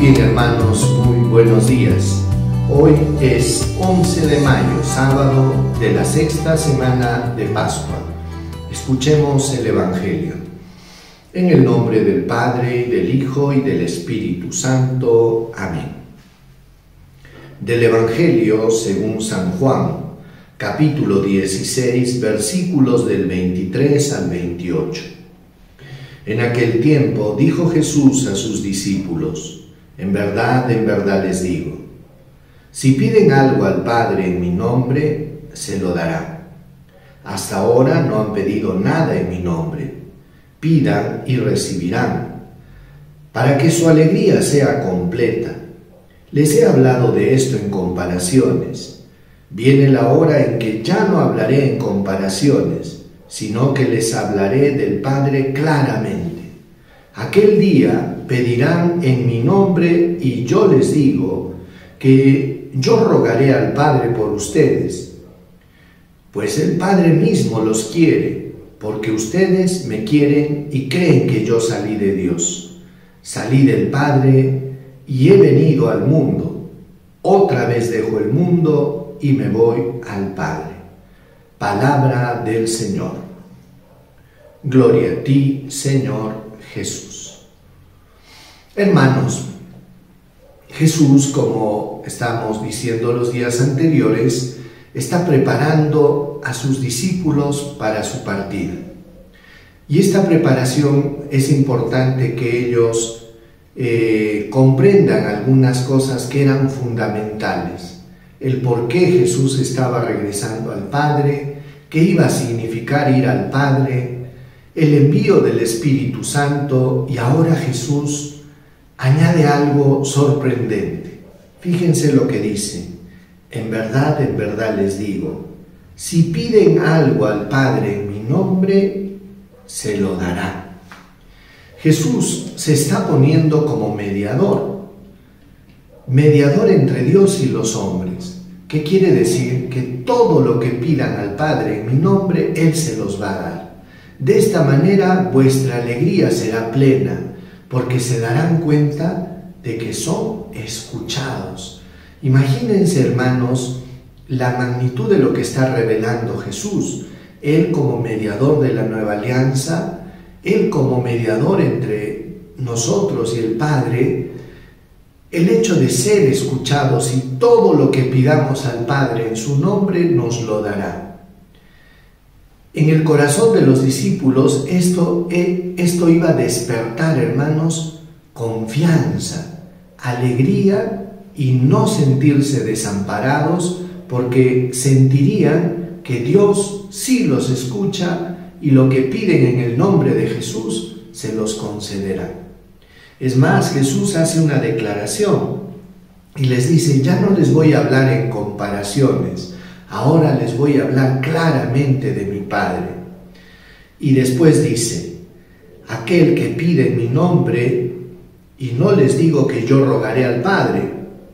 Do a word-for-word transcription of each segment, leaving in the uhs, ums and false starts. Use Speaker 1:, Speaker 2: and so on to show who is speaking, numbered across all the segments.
Speaker 1: Bien, hermanos, muy buenos días. Hoy es once de mayo, sábado de la sexta semana de Pascua. Escuchemos el Evangelio. En el nombre del Padre, y del Hijo, y del Espíritu Santo. Amén. Del Evangelio según San Juan, capítulo dieciséis, versículos del veintitrés al veintiocho. En aquel tiempo dijo Jesús a sus discípulos: en verdad, en verdad les digo, si piden algo al Padre en mi nombre, se lo dará. Hasta ahora no han pedido nada en mi nombre. Pidan y recibirán, para que su alegría sea completa. Les he hablado de esto en comparaciones. Viene la hora en que ya no hablaré en comparaciones, sino que les hablaré del Padre claramente. Aquel día pedirán en mi nombre y yo les digo que yo rogaré al Padre por ustedes, pues el Padre mismo los quiere, porque ustedes me quieren y creen que yo salí de Dios. Salí del Padre y he venido al mundo. Otra vez dejo el mundo y me voy al Padre. Palabra del Señor. Gloria a ti, Señor Jesús. Hermanos, Jesús, como estamos diciendo los días anteriores, está preparando a sus discípulos para su partida. Y esta preparación es importante que ellos eh, comprendan algunas cosas que eran fundamentales. El por qué Jesús estaba regresando al Padre, qué iba a significar ir al Padre, el envío del Espíritu Santo, y ahora Jesús añade algo sorprendente. Fíjense lo que dice: en verdad, en verdad les digo, si piden algo al Padre en mi nombre, se lo dará. Jesús se está poniendo como mediador, mediador entre Dios y los hombres. ¿Qué quiere decir? Que todo lo que pidan al Padre en mi nombre, Él se los va a dar. De esta manera vuestra alegría será plena, porque se darán cuenta de que son escuchados. Imagínense, hermanos, la magnitud de lo que está revelando Jesús. Él como mediador de la nueva alianza, Él como mediador entre nosotros y el Padre, el hecho de ser escuchados, y todo lo que pidamos al Padre en su nombre nos lo dará. En el corazón de los discípulos esto, esto iba a despertar, hermanos, confianza, alegría, y no sentirse desamparados, porque sentirían que Dios sí los escucha y lo que piden en el nombre de Jesús se los concederá. Es más, Jesús hace una declaración y les dice: ya no les voy a hablar en comparaciones, ahora les voy a hablar claramente de mi Padre. Y después dice: aquel que pide en mi nombre, y no les digo que yo rogaré al Padre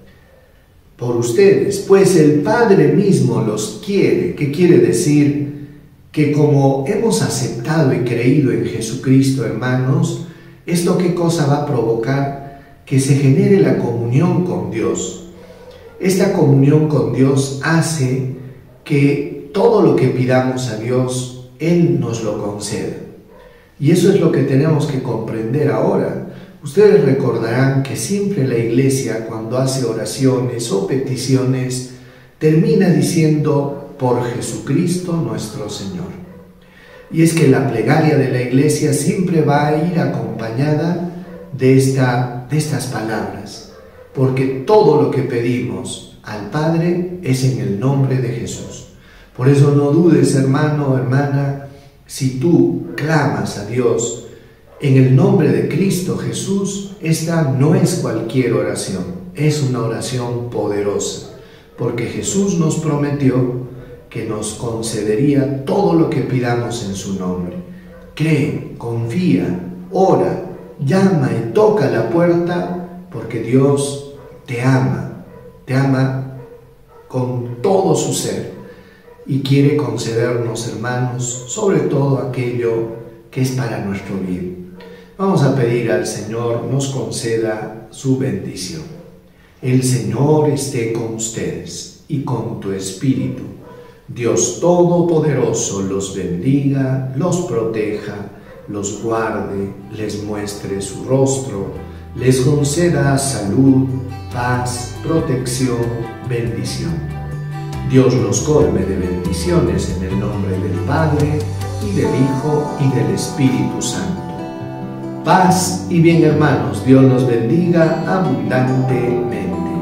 Speaker 1: por ustedes, pues el Padre mismo los quiere. ¿Qué quiere decir? Que como hemos aceptado y creído en Jesucristo, hermanos, ¿esto qué cosa va a provocar? Que se genere la comunión con Dios. Esta comunión con Dios hace que todo lo que pidamos a Dios, Él nos lo conceda. Y eso es lo que tenemos que comprender ahora. Ustedes recordarán que siempre la Iglesia, cuando hace oraciones o peticiones, termina diciendo: por Jesucristo nuestro Señor. Y es que la plegaria de la Iglesia siempre va a ir acompañada de, esta, de estas palabras, porque todo lo que pedimos al Padre es en el nombre de Jesús. Por eso no dudes, hermano o hermana, si tú clamas a Dios en el nombre de Cristo Jesús, esta no es cualquier oración, es una oración poderosa, porque Jesús nos prometió que nos concedería todo lo que pidamos en su nombre. Cree, confía, ora, llama y toca la puerta, porque Dios te ama, te ama con todo su ser, y quiere concedernos, hermanos, sobre todo aquello que es para nuestro bien. Vamos a pedir al Señor nos conceda su bendición. El Señor esté con ustedes y con tu espíritu. Dios Todopoderoso los bendiga, los proteja, los guarde, les muestre su rostro, les conceda salud, paz, protección, bendición. Dios los colme de bendiciones en el nombre del Padre, y del Hijo, y del Espíritu Santo. Paz y bien, hermanos. Dios nos bendiga abundantemente.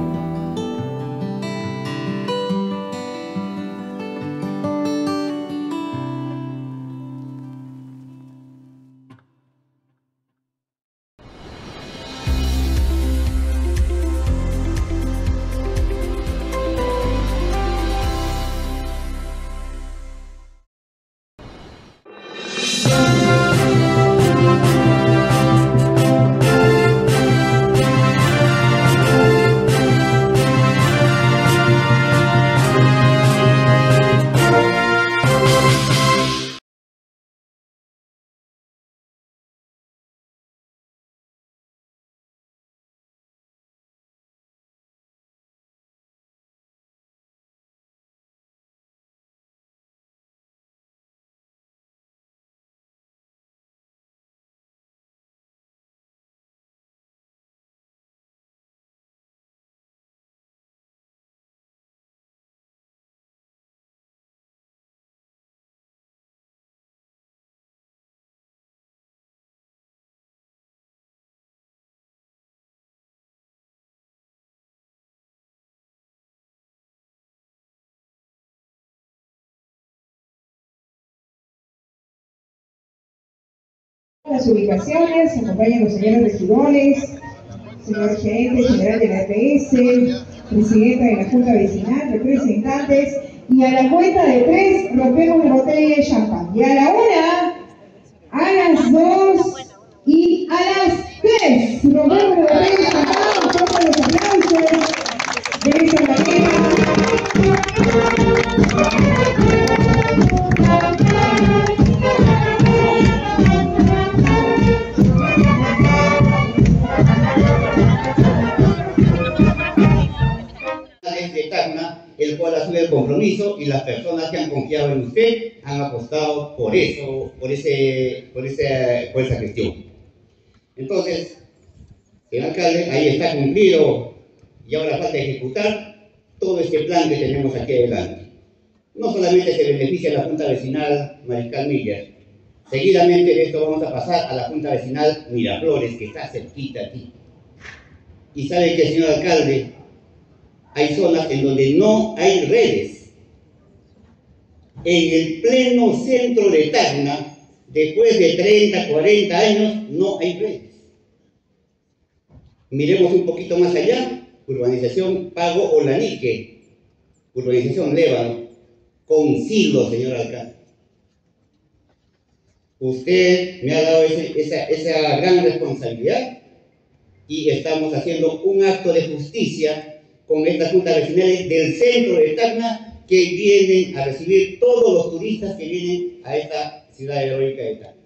Speaker 2: Las ubicaciones, acompañan los señores regidores, señor gerente general de la E P S, presidenta de la Junta Vecinal, representantes, y a la cuenta de tres rompemos la botella de champán. Y a la una, a las dos y a las tres rompemos la botella de champán, todos los aplausos de esta manera.
Speaker 3: El cual asume el compromiso, y las personas que han confiado en usted han apostado por eso, por, ese, por, ese, por esa gestión. Entonces, señor alcalde, ahí está cumplido, y ahora falta ejecutar todo este plan que tenemos aquí adelante. No solamente se beneficia a la Junta Vecinal Mariscal Millas, seguidamente de esto vamos a pasar a la Junta Vecinal Miraflores, que está cerquita aquí. Y sabe que, señor alcalde, hay zonas en donde no hay redes. En el pleno centro de Tacna, después de treinta, cuarenta años, no hay redes. Miremos un poquito más allá, urbanización Pago Olanique, urbanización Lébano, con Silo, señor alcalde. Usted me ha dado ese, esa, esa gran responsabilidad, y estamos haciendo un acto de justicia con estas juntas vecinales del centro de Tacna, que vienen a recibir todos los turistas que vienen a esta ciudad heroica de Tacna.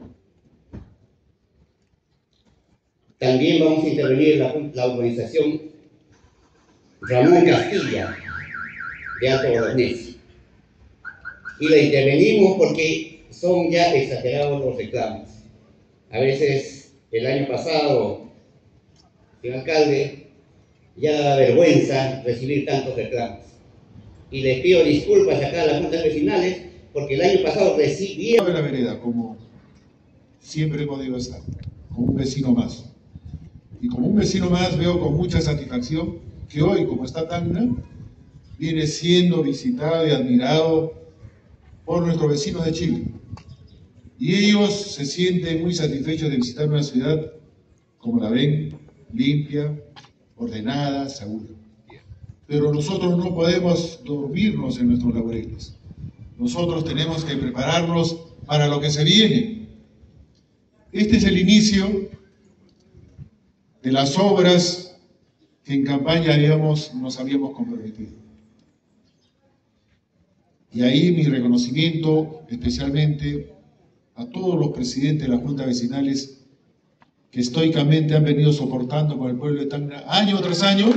Speaker 3: También vamos a intervenir la, la urbanización Ramón Castilla de Alto Guadalnés. Y la intervenimos porque son ya exagerados los reclamos. A veces, el año pasado, señor alcalde, ya da vergüenza recibir tantos reclamos. Y les pido disculpas acá a las juntas vecinales, porque el año pasado recibí...
Speaker 4: de la vereda, como siempre he podido estar, como un vecino más. Y como un vecino más veo con mucha satisfacción que hoy, como está Tacna, viene siendo visitado y admirado por nuestros vecinos de Chile. Y ellos se sienten muy satisfechos de visitar una ciudad, como la ven, limpia, ordenada, segura. Pero nosotros no podemos dormirnos en nuestros laureles. Nosotros tenemos que prepararnos para lo que se viene. Este es el inicio de las obras que en campaña habíamos, nos habíamos comprometido. Y ahí mi reconocimiento especialmente a todos los presidentes de las juntas vecinales que estoicamente han venido soportando con el pueblo de Tacna año tras año.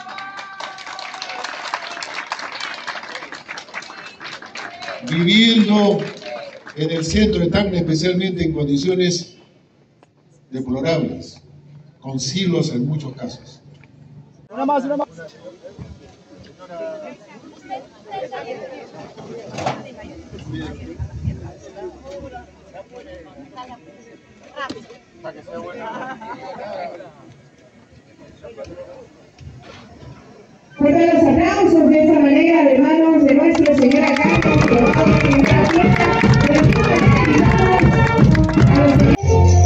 Speaker 4: Viviendo en el centro de Tacna, especialmente en condiciones deplorables, con silos en muchos casos.
Speaker 5: Una más, una más.
Speaker 2: Fuertes los aplausos de esta manera de manos de nuestra señora Carlos, que va a presentar la fiesta, pero a los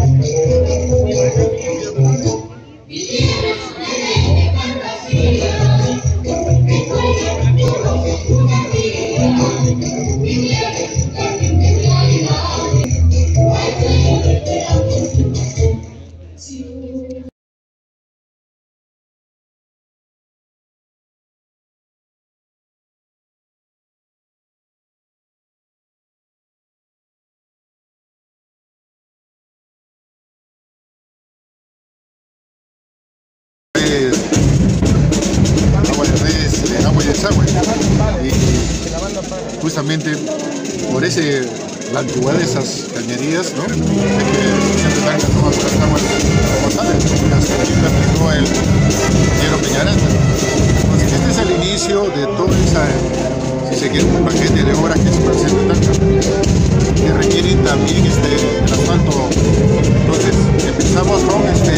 Speaker 6: agua de res, agua y desagüe, y justamente por ese, la antigüedad de esas cañerías, ¿no? De que siempre están que toman las aguas como salen, las que aplicó el ingeniero Peñaranda. Entonces este es el inicio de toda esa, si se quiere, un paquete de obras que se presentan, que requieren también este, el asfalto. Entonces empezamos con este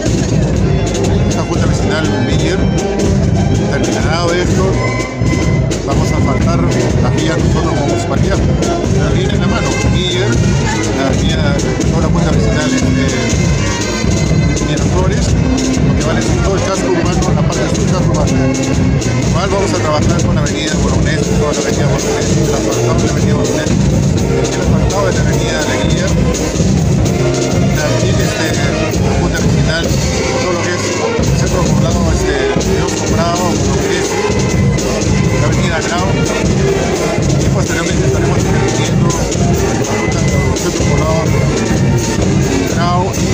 Speaker 6: esta junta vecinal Miller. Terminado esto, vamos a faltar las vías nosotros como municipalidad. La vía en la mano, Miller, la vía, toda la junta vecinal de Miraflores, lo que vale todo el casco urbano, la parte del casco urbano. Igual vamos a trabajar con la avenida Boronés, toda la avenida Boronés, el asfaltado de la avenida Boronés, el asfaltado de la avenida La Guía, también este, la junta vecinal, todo lo que es el centro poblado, este, Dios comprado, lo que es la avenida Grau, y posteriormente estaremos interviniendo la ruta del centro poblado Grau y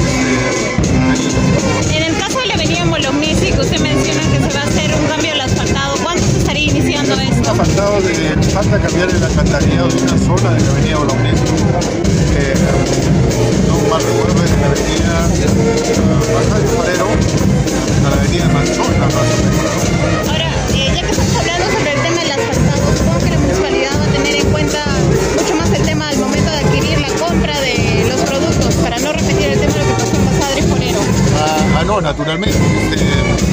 Speaker 6: este,
Speaker 7: en el caso de la avenida Molomnici, que usted menciona que se va a hacer un cambio del asfaltado, ¿cuándo se estaría iniciando esto?
Speaker 6: Asfaltado de falta cambiar el alcantarillado de una zona de la avenida Molomnici, eh, no mal recuerdo, es la avenida Rafael Farero a la avenida Manzona, más o menos.
Speaker 7: Ahora, eh, ya que estamos hablando sobre el tema del asfaltado, supongo que la municipalidad va a tener en cuenta mucho más el tema al momento de adquirir la compra de los productos, para no repetir el tema de lo que pasó en Pasada Exponero.
Speaker 6: Ah, ah, no, naturalmente. Este,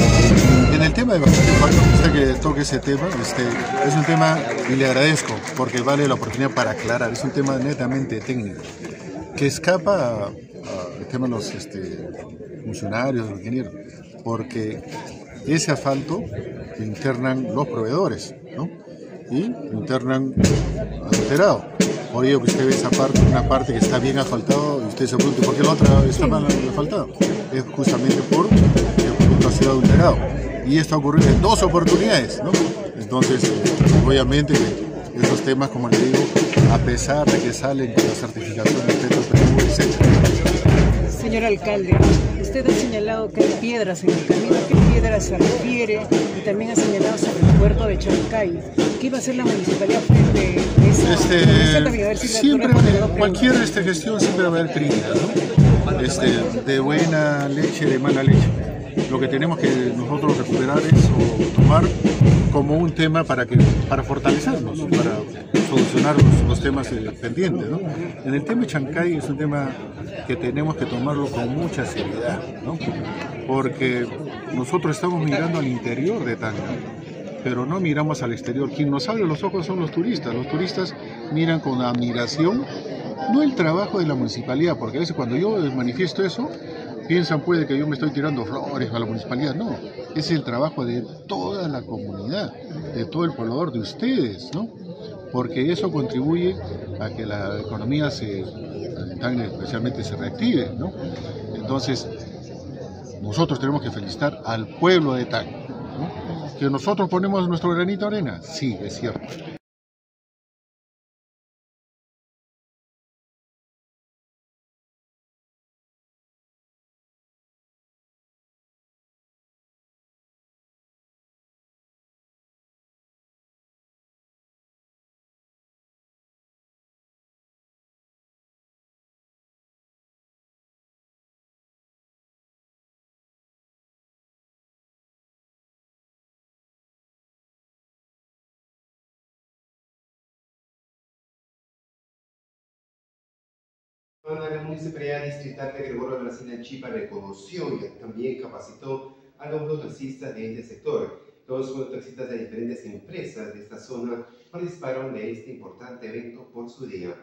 Speaker 6: en el tema de bastante impacto, usted que toque ese tema, este, es un tema, y le agradezco, porque vale la oportunidad para aclarar, es un tema netamente técnico, que escapa al tema de los este, funcionarios, los ingenieros, porque ese asfalto lo internan los proveedores, ¿no? Y lo internan adulterado. Por ello que usted ve esa parte, una parte que está bien asfaltado, y usted se pregunta, ¿por qué la otra está mal asfaltada? Es justamente porque el producto ha sido adulterado. Y esto ha ocurrido en dos oportunidades, ¿no? Entonces, eh, obviamente, esos temas, como le digo, a pesar de que salen con la certificación de Petroperú, etcétera.
Speaker 8: Señor alcalde, usted ha señalado que hay piedras en el camino. ¿A qué piedras se refiere? Y también ha señalado sobre el puerto de Chancay. ¿Qué iba a hacer la municipalidad frente a esa?
Speaker 6: Este,
Speaker 8: también, a ver si
Speaker 6: siempre, cualquier este, gestión siempre va a haber críticas, ¿no? Este, de buena leche, de mala leche. Lo que tenemos que nosotros recuperar es o tomar como un tema para, que, para fortalecernos, para solucionar los, los temas eh, pendientes, ¿no? En el tema de Chancay es un tema que tenemos que tomarlo con mucha seriedad, ¿no? Porque nosotros estamos mirando al interior de Tacna, pero no miramos al exterior. Quien nos abre los ojos son los turistas. Los turistas miran con admiración no el trabajo de la municipalidad, porque a veces cuando yo manifiesto eso, piensan puede que yo me estoy tirando flores a la municipalidad. No, es el trabajo de toda la comunidad, de todo el poblador, de ustedes, ¿no? Porque eso contribuye a que la economía se, especialmente se reactive, ¿no? Entonces, nosotros tenemos que felicitar al pueblo de Tacna, ¿no? Que nosotros ponemos nuestro granito de arena, sí, es cierto.
Speaker 9: Bueno, la Municipalidad Distrital de Gregorio Albarracín Arequipa reconoció y también capacitó a los mototaxistas de este sector. Los mototaxistas de diferentes empresas de esta zona participaron de este importante evento por su día.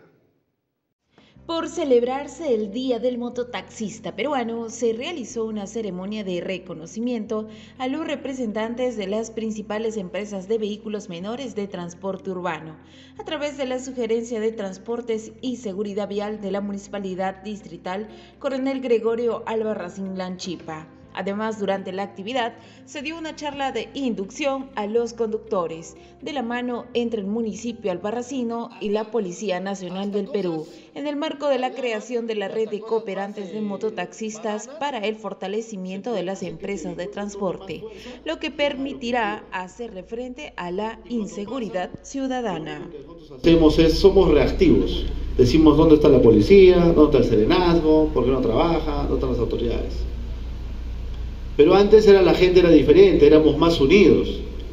Speaker 10: Por celebrarse el Día del Mototaxista Peruano, se realizó una ceremonia de reconocimiento a los representantes de las principales empresas de vehículos menores de transporte urbano, a través de la Sugerencia de Transportes y Seguridad Vial de la Municipalidad Distrital Coronel Gregorio Albarracín Lanchipa. Además, durante la actividad se dio una charla de inducción a los conductores, de la mano entre el municipio albarracino y la Policía Nacional del Perú, en el marco de la creación de la red de cooperantes de mototaxistas para el fortalecimiento de las empresas de transporte, lo que permitirá hacerle frente a la inseguridad ciudadana.
Speaker 11: Hacemos es, somos reactivos, decimos dónde está la policía, dónde está el serenazgo, por qué no trabaja, dónde están las autoridades. Pero antes era, la gente era diferente, éramos más unidos.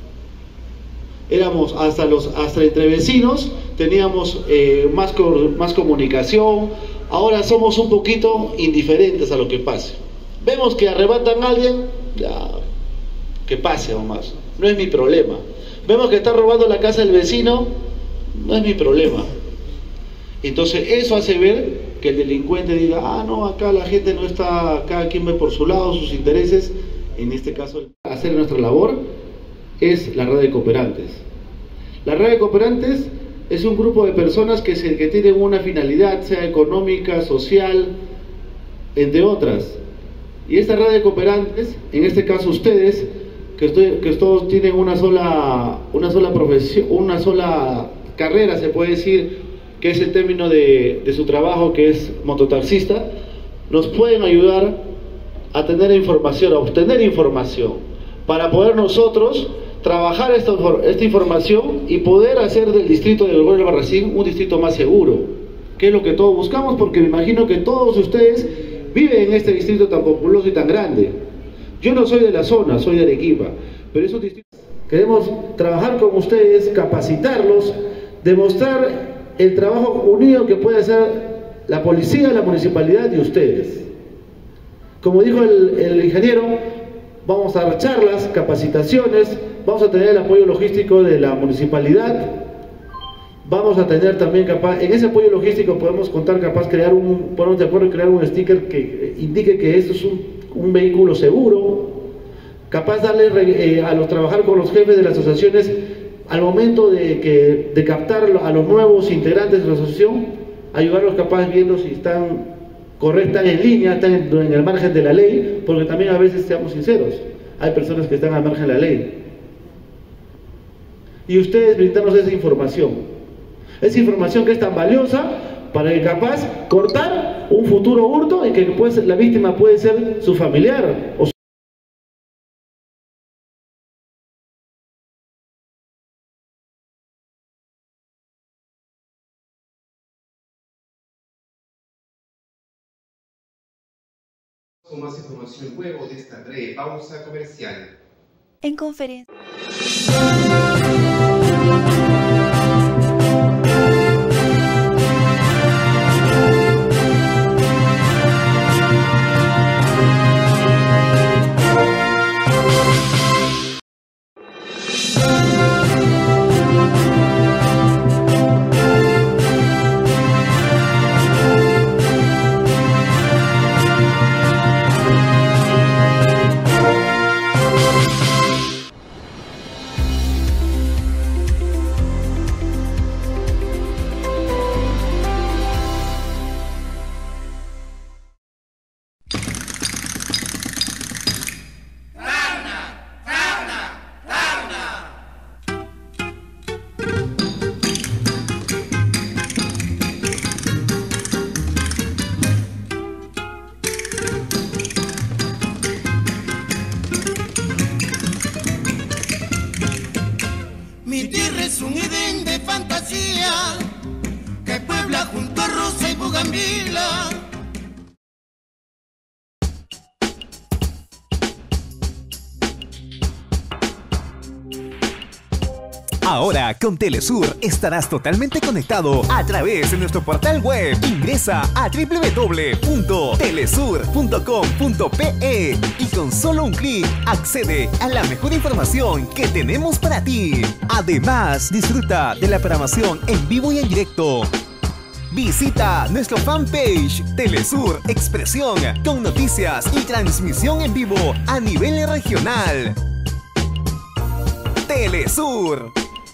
Speaker 11: Éramos hasta los hasta entre vecinos, teníamos eh, más, más comunicación. Ahora somos un poquito indiferentes a lo que pase. Vemos que arrebatan a alguien, ya, que pase nomás, no es mi problema. Vemos que está robando la casa del vecino, no es mi problema. Entonces eso hace ver que el delincuente diga, ah, no, acá la gente no está, cada quien ve por su lado, sus intereses. En este caso, hacer nuestra labor es la red de cooperantes. La red de cooperantes es un grupo de personas que, se, que tienen una finalidad, sea económica, social, entre otras. Y esta red de cooperantes, en este caso ustedes, que, estoy, que todos tienen una sola, una sola profesión, una sola carrera, se puede decir, que es el término de, de su trabajo, que es mototaxista, nos pueden ayudar a tener información, a obtener información, para poder nosotros trabajar esta, esta información y poder hacer del distrito de Gregorio Albarracín un distrito más seguro, que es lo que todos buscamos, porque me imagino que todos ustedes viven en este distrito tan populoso y tan grande. Yo no soy de la zona, soy de Arequipa, pero esos distritos queremos trabajar con ustedes, capacitarlos, demostrar el trabajo unido que puede hacer la policía, la municipalidad y ustedes. Como dijo el, el ingeniero, vamos a dar charlas, capacitaciones, vamos a tener el apoyo logístico de la municipalidad, vamos a tener también capaz, en ese apoyo logístico podemos contar capaz crear un, ponernos de acuerdo y crear un sticker que indique que esto es un, un vehículo seguro, capaz darle eh, a los trabajar con los jefes de las asociaciones al momento de, que, de captar a los nuevos integrantes de la asociación, ayudarlos capaz viendo si están correctos, están en línea, están en, en el margen de la ley, porque también a veces, seamos sinceros, hay personas que están al margen de la ley. Y ustedes brindarnos esa información, esa información que es tan valiosa para que capaz cortar un futuro hurto y que pues, la víctima puede ser su familiar o su
Speaker 9: Con más información luego de esta breve pausa comercial.
Speaker 10: En conferencia.
Speaker 12: Mi tierra es un Edén de fantasía que puebla junto a Rosa y Bugambila.
Speaker 13: Ahora con Telesur estarás totalmente conectado a través de nuestro portal web. Ingresa a doble u doble u doble u punto telesur punto com punto pe y con solo un clic accede a la mejor información que tenemos para ti. Además, disfruta de la programación en vivo y en directo. Visita nuestro fanpage Telesur Expresión con noticias y transmisión en vivo a nivel regional. Telesur.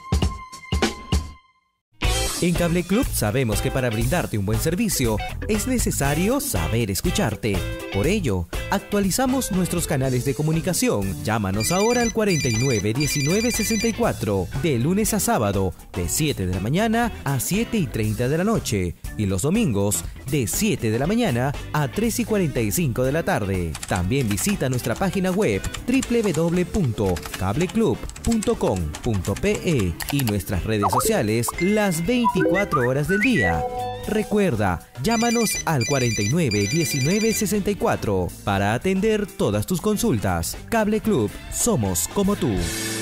Speaker 14: En Cable Club sabemos que para brindarte un buen servicio es necesario saber escucharte. Por ello, actualizamos nuestros canales de comunicación. Llámanos ahora al cuarenta y nueve diecinueve sesenta y cuatro, de lunes a sábado, de siete de la mañana a siete y treinta de la noche, y los domingos, de siete de la mañana a tres y cuarenta y cinco de la tarde. También visita nuestra página web doble u doble u doble u punto cable club punto com punto pe y nuestras redes sociales las veinticuatro horas del día. Recuerda, llámanos al cuarenta y nueve diecinueve sesenta y cuatro para atender todas tus consultas. Cable Club, somos como tú.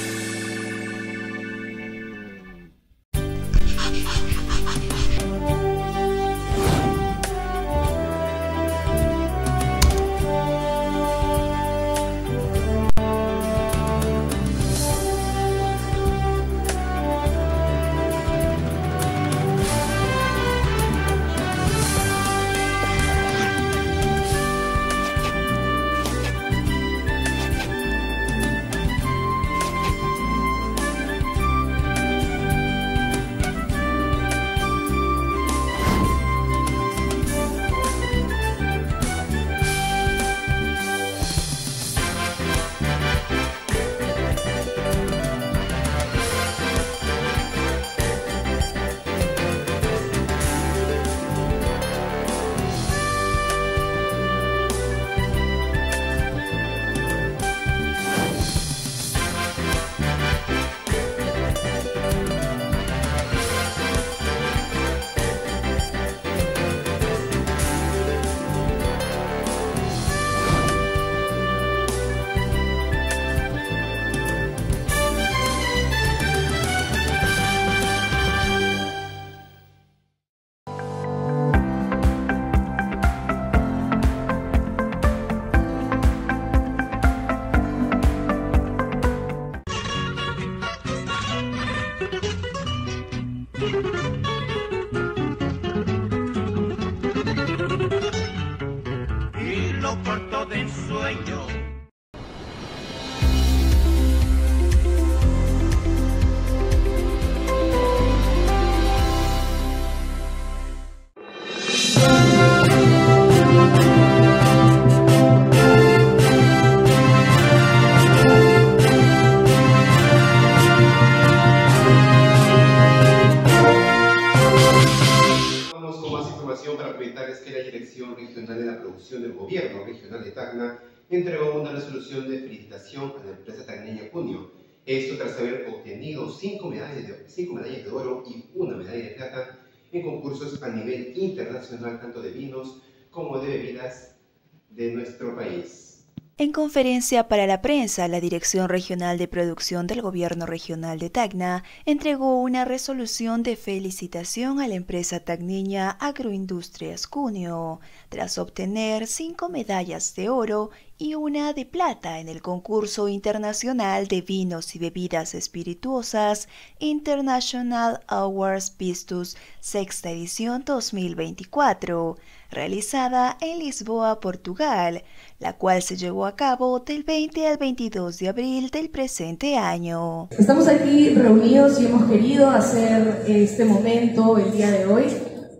Speaker 9: del Gobierno Regional de Tacna entregó una resolución de felicitación a la empresa tacneña Cunio. Esto tras haber obtenido cinco medallas, de, cinco medallas de oro y una medalla de plata en concursos a nivel internacional, tanto de vinos como de bebidas de nuestro país.
Speaker 15: En conferencia para la prensa, la Dirección Regional de Producción del Gobierno Regional de Tacna entregó una resolución de felicitación a la empresa tacneña Agroindustrias Cunio, tras obtener cinco medallas de oro y una de plata en el concurso internacional de vinos y bebidas espirituosas International Awards Pistus sexta edición dos mil veinticuatro, realizada en Lisboa, Portugal, la cual se llevó a cabo del veinte al veintidós de abril del presente año.
Speaker 16: Estamos aquí reunidos y hemos querido hacer este momento el día de hoy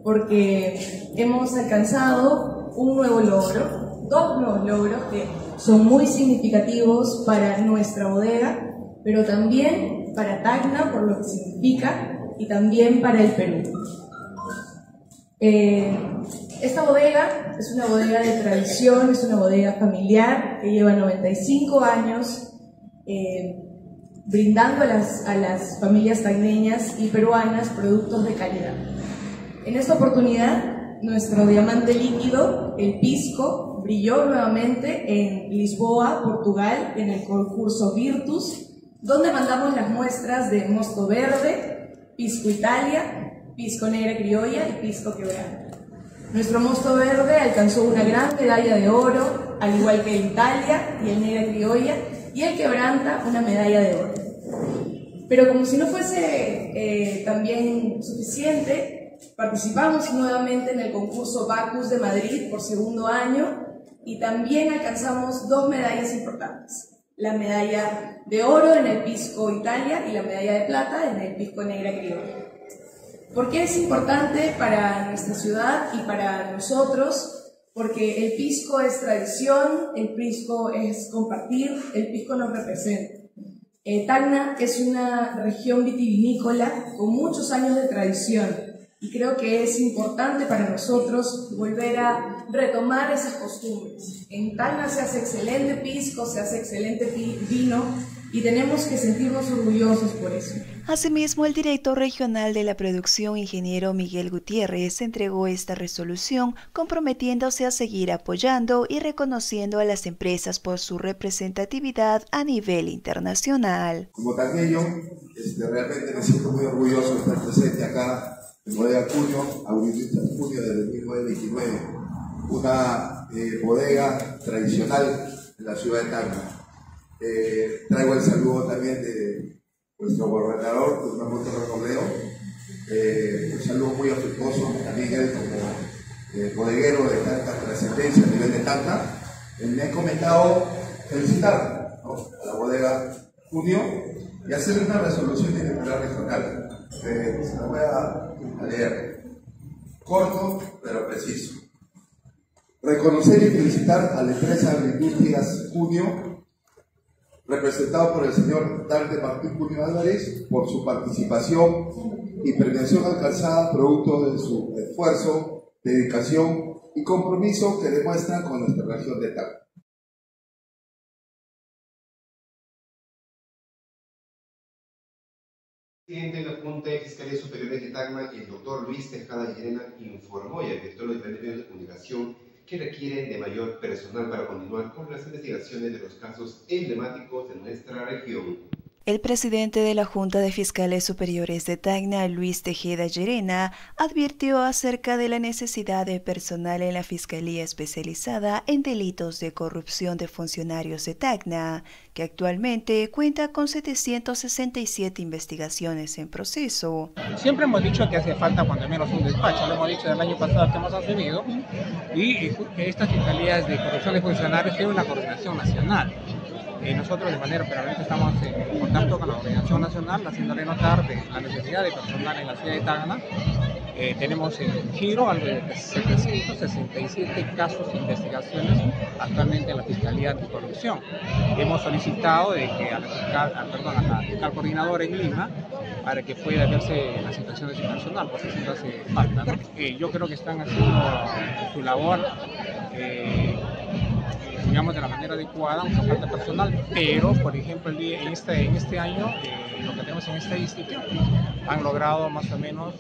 Speaker 16: porque hemos alcanzado un nuevo logro, dos nuevos logros que son muy significativos para nuestra bodega, pero también para Tacna por lo que significa y también para el Perú. Eh, esta bodega es una bodega de tradición, es una bodega familiar que lleva noventa y cinco años eh, brindando a las, a las familias tacneñas y peruanas productos de calidad. En esta oportunidad, nuestro diamante líquido, el pisco, brilló nuevamente en Lisboa, Portugal, en el concurso Virtus, donde mandamos las muestras de mosto verde, pisco Italia, pisco negra criolla y pisco quebranta. Nuestro mosto verde alcanzó una gran medalla de oro, al igual que el Italia y el negra criolla, y el quebranta una medalla de oro. Pero como si no fuese eh, también suficiente, participamos nuevamente en el concurso Bacus de Madrid por segundo año y también alcanzamos dos medallas importantes. La medalla de oro en el pisco Italia y la medalla de plata en el pisco negra criolla. ¿Por qué es importante para nuestra ciudad y para nosotros? Porque el pisco es tradición, el pisco es compartir, el pisco nos representa. Eh, Tacna es una región vitivinícola con muchos años de tradición y creo que es importante para nosotros volver a retomar esas costumbres. En Tacna se hace excelente pisco, se hace excelente vino y tenemos que sentirnos orgullosos por eso.
Speaker 15: Asimismo, el director regional de la producción, ingeniero Miguel Gutiérrez, entregó esta resolución comprometiéndose a seguir apoyando y reconociendo a las empresas por su representatividad a nivel internacional.
Speaker 17: Como tacneño, este, realmente me siento muy orgulloso de estar presente acá en Bodega Cunio, Agroindustria Cunio desde mil novecientos veintinueve, una eh, bodega tradicional en la ciudad de Tacna. Eh, traigo el saludo también de nuestro gobernador, Guzmán Montorro Robledo, eh, un saludo muy afectuoso también él como eh, bodeguero de tanta trascendencia a nivel de Tacna. Eh, me ha comentado felicitar, ¿no?, a la bodega Junio y hacer una resolución de identidad regional. Eh, se la voy a, a leer, corto pero preciso. Reconocer y felicitar a la empresa Agroindustrias Junio, representado por el señor Dante Martín Cunio Álvarez, por su participación y premiación alcanzada producto de su esfuerzo, dedicación y compromiso que demuestran con nuestra región de Tacna.
Speaker 9: El presidente de la Junta de Fiscalía Superiores de Tacna, el doctor Luis Tejada Llerena, informó y advirtió a los diferentes medios de comunicación que requieren de mayor personal para continuar con las investigaciones de los casos emblemáticos de nuestra región.
Speaker 15: El presidente de la Junta de Fiscales Superiores de Tacna, Luis Tejeda Llerena, advirtió acerca de la necesidad de personal en la Fiscalía Especializada en Delitos de Corrupción de Funcionarios de Tacna, que actualmente cuenta con setecientas sesenta y siete investigaciones en proceso.
Speaker 18: Siempre hemos dicho que hace falta cuando menos un despacho, lo hemos dicho del año pasado que hemos asumido, y que estas Fiscalías de Corrupción de Funcionarios tienen una coordinación nacional. Eh, nosotros de manera permanente estamos en contacto con la Organización Nacional, haciéndole notar de la necesidad de personal en la ciudad de Tacna. Eh, tenemos en giro algo de setecientos sesenta y siete casos de investigaciones actualmente en la Fiscalía Anticorrupción. Hemos solicitado de que a la fiscal, a, perdón, a la fiscal coordinadora en Lima para que pueda verse la situación de su personal, porque eso hace falta, ¿no? Eh, yo creo que están haciendo su labor, eh, digamos, de la manera adecuada, aunque falta personal, pero, por ejemplo, en este, en este año, eh, lo que tenemos en estadística, han logrado más o menos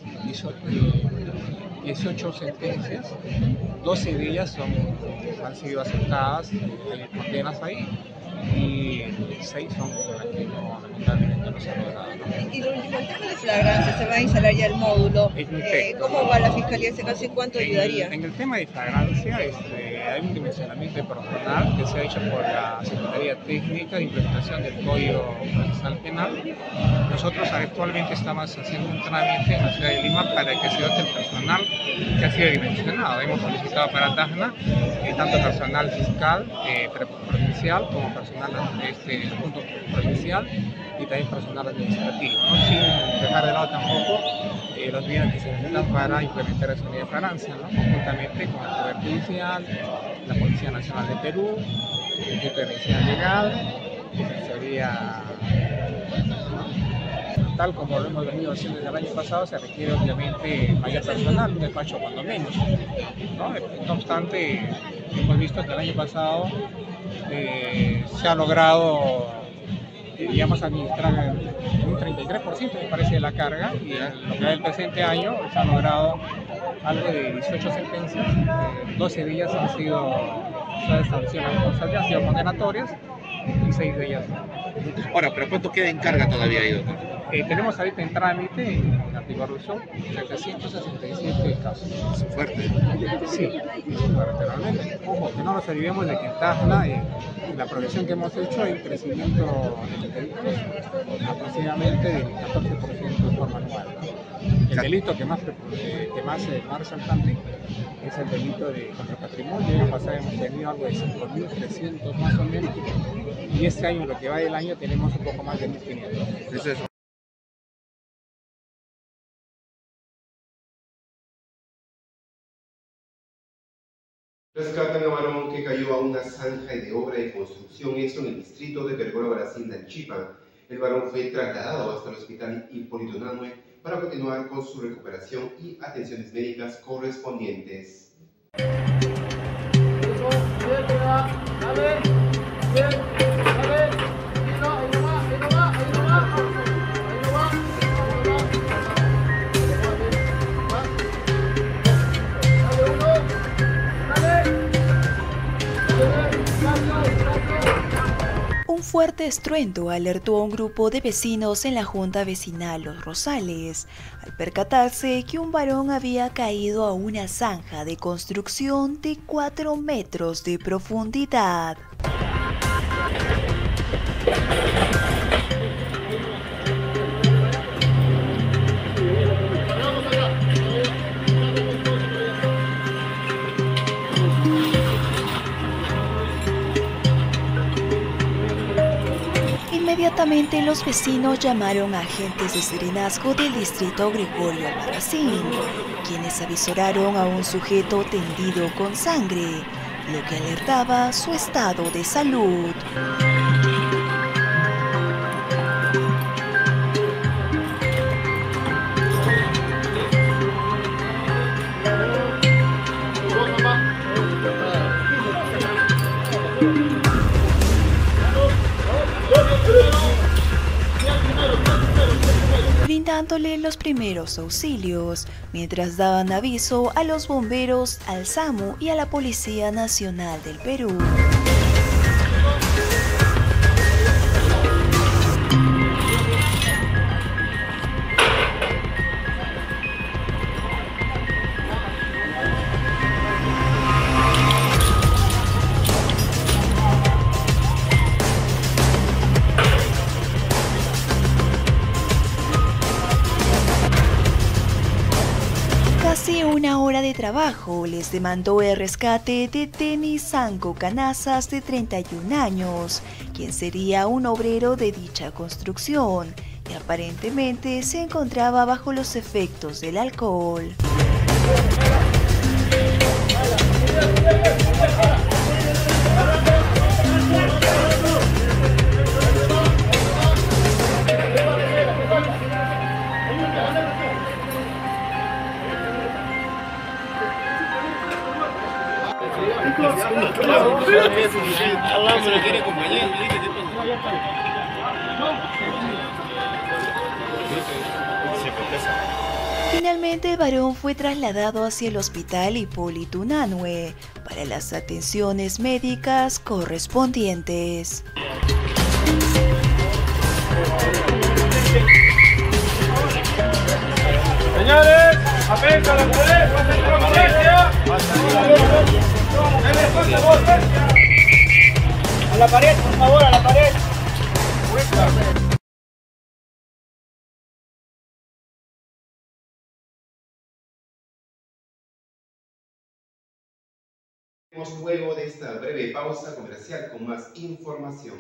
Speaker 18: dieciocho sentencias, doce de ellas son, han sido aceptadas, hay condenas ahí, y seis son las que no, lamentablemente no se han logrado, ¿no?
Speaker 19: Y lo último, el tema de flagrancia, se va a instalar ya el módulo. Eh, ¿Cómo va la Fiscalía en este caso y cuánto
Speaker 18: en
Speaker 19: ayudaría?
Speaker 18: El, en el tema de flagrancia, este, hay un dimensionamiento de personal que se ha hecho por la Secretaría Técnica de Implementación del Código Procesal Penal. Nosotros actualmente estamos haciendo un trámite en la ciudad de Lima para que se dote el personal que ha sido dimensionado. Hemos solicitado para Tacna eh, tanto personal fiscal, eh, provincial, como personal este, punto provincial y también personal administrativo, ¿no? Sin dejar de lado tampoco eh, los bienes que se necesitan para implementar esa unidad de flagrancia, ¿no? Conjuntamente con el Poder Judicial, la Policía Nacional de Perú, el Instituto de Medicina Legal, Defensoría, ¿no? Tal como lo hemos venido haciendo desde el año pasado, se requiere obviamente mayor personal, un despacho cuando menos, ¿no? No obstante, hemos visto que el año pasado eh, se ha logrado, eh, digamos, administrar un treinta y tres por ciento, me parece, de la carga, y en lo que va del presente año se ha logrado algo de dieciocho sentencias, eh, doce de ellas han sido, se ha establecido la responsabilidad, han sido condenatorias, y seis de ellas no.
Speaker 11: Ahora, ¿pero cuánto queda en carga todavía ahí, doctor?
Speaker 18: Eh, tenemos ahorita en trámite, en la anticorrupción, setecientos sesenta y siete casos.
Speaker 11: ¿Es fuerte?
Speaker 18: Sí, fuerte realmente. Ojo, que no nos olvidemos de que en Tacna, eh, la progresión que hemos hecho, hay un crecimiento en delitos aproximadamente del catorce por ciento de forma anual, ¿no? El delito que más, eh, que más, eh, más resaltante es el delito de contra patrimonio. El año pasado hemos tenido algo de cinco mil trescientos más o menos, y este año, lo que va del año, tenemos un poco más de mil quinientos.
Speaker 11: ¿Es eso?
Speaker 9: Rescatan a varón que cayó a una zanja de obra de construcción, esto en el distrito de Pergora, Brasil, Arequipa. El varón fue trasladado hasta el hospital Hipólito Unanue para continuar con su recuperación y atenciones médicas correspondientes.
Speaker 15: Un fuerte estruendo alertó a un grupo de vecinos en la junta vecinal Los Rosales, al percatarse que un varón había caído a una zanja de construcción de cuatro metros de profundidad. Inmediatamente los vecinos llamaron a agentes de serenazgo del distrito Gregorio Albarracín, quienes avisoraron a un sujeto tendido con sangre, lo que alertaba su estado de salud. Brindándole los primeros auxilios, mientras daban aviso a los bomberos, al SAMU y a la Policía Nacional del Perú. Casi una hora de trabajo les demandó el rescate de Denis Sanco Canazas, de treinta y un años, quien sería un obrero de dicha construcción y aparentemente se encontraba bajo los efectos del alcohol. Finalmente, el varón fue trasladado hacia el hospital Hipólito Unanue para las atenciones médicas correspondientes.
Speaker 5: Señores, apensa la pared, pasen por la molestia. A la pared, por favor, a la pared.
Speaker 9: Luego de esta breve pausa comercial con más información.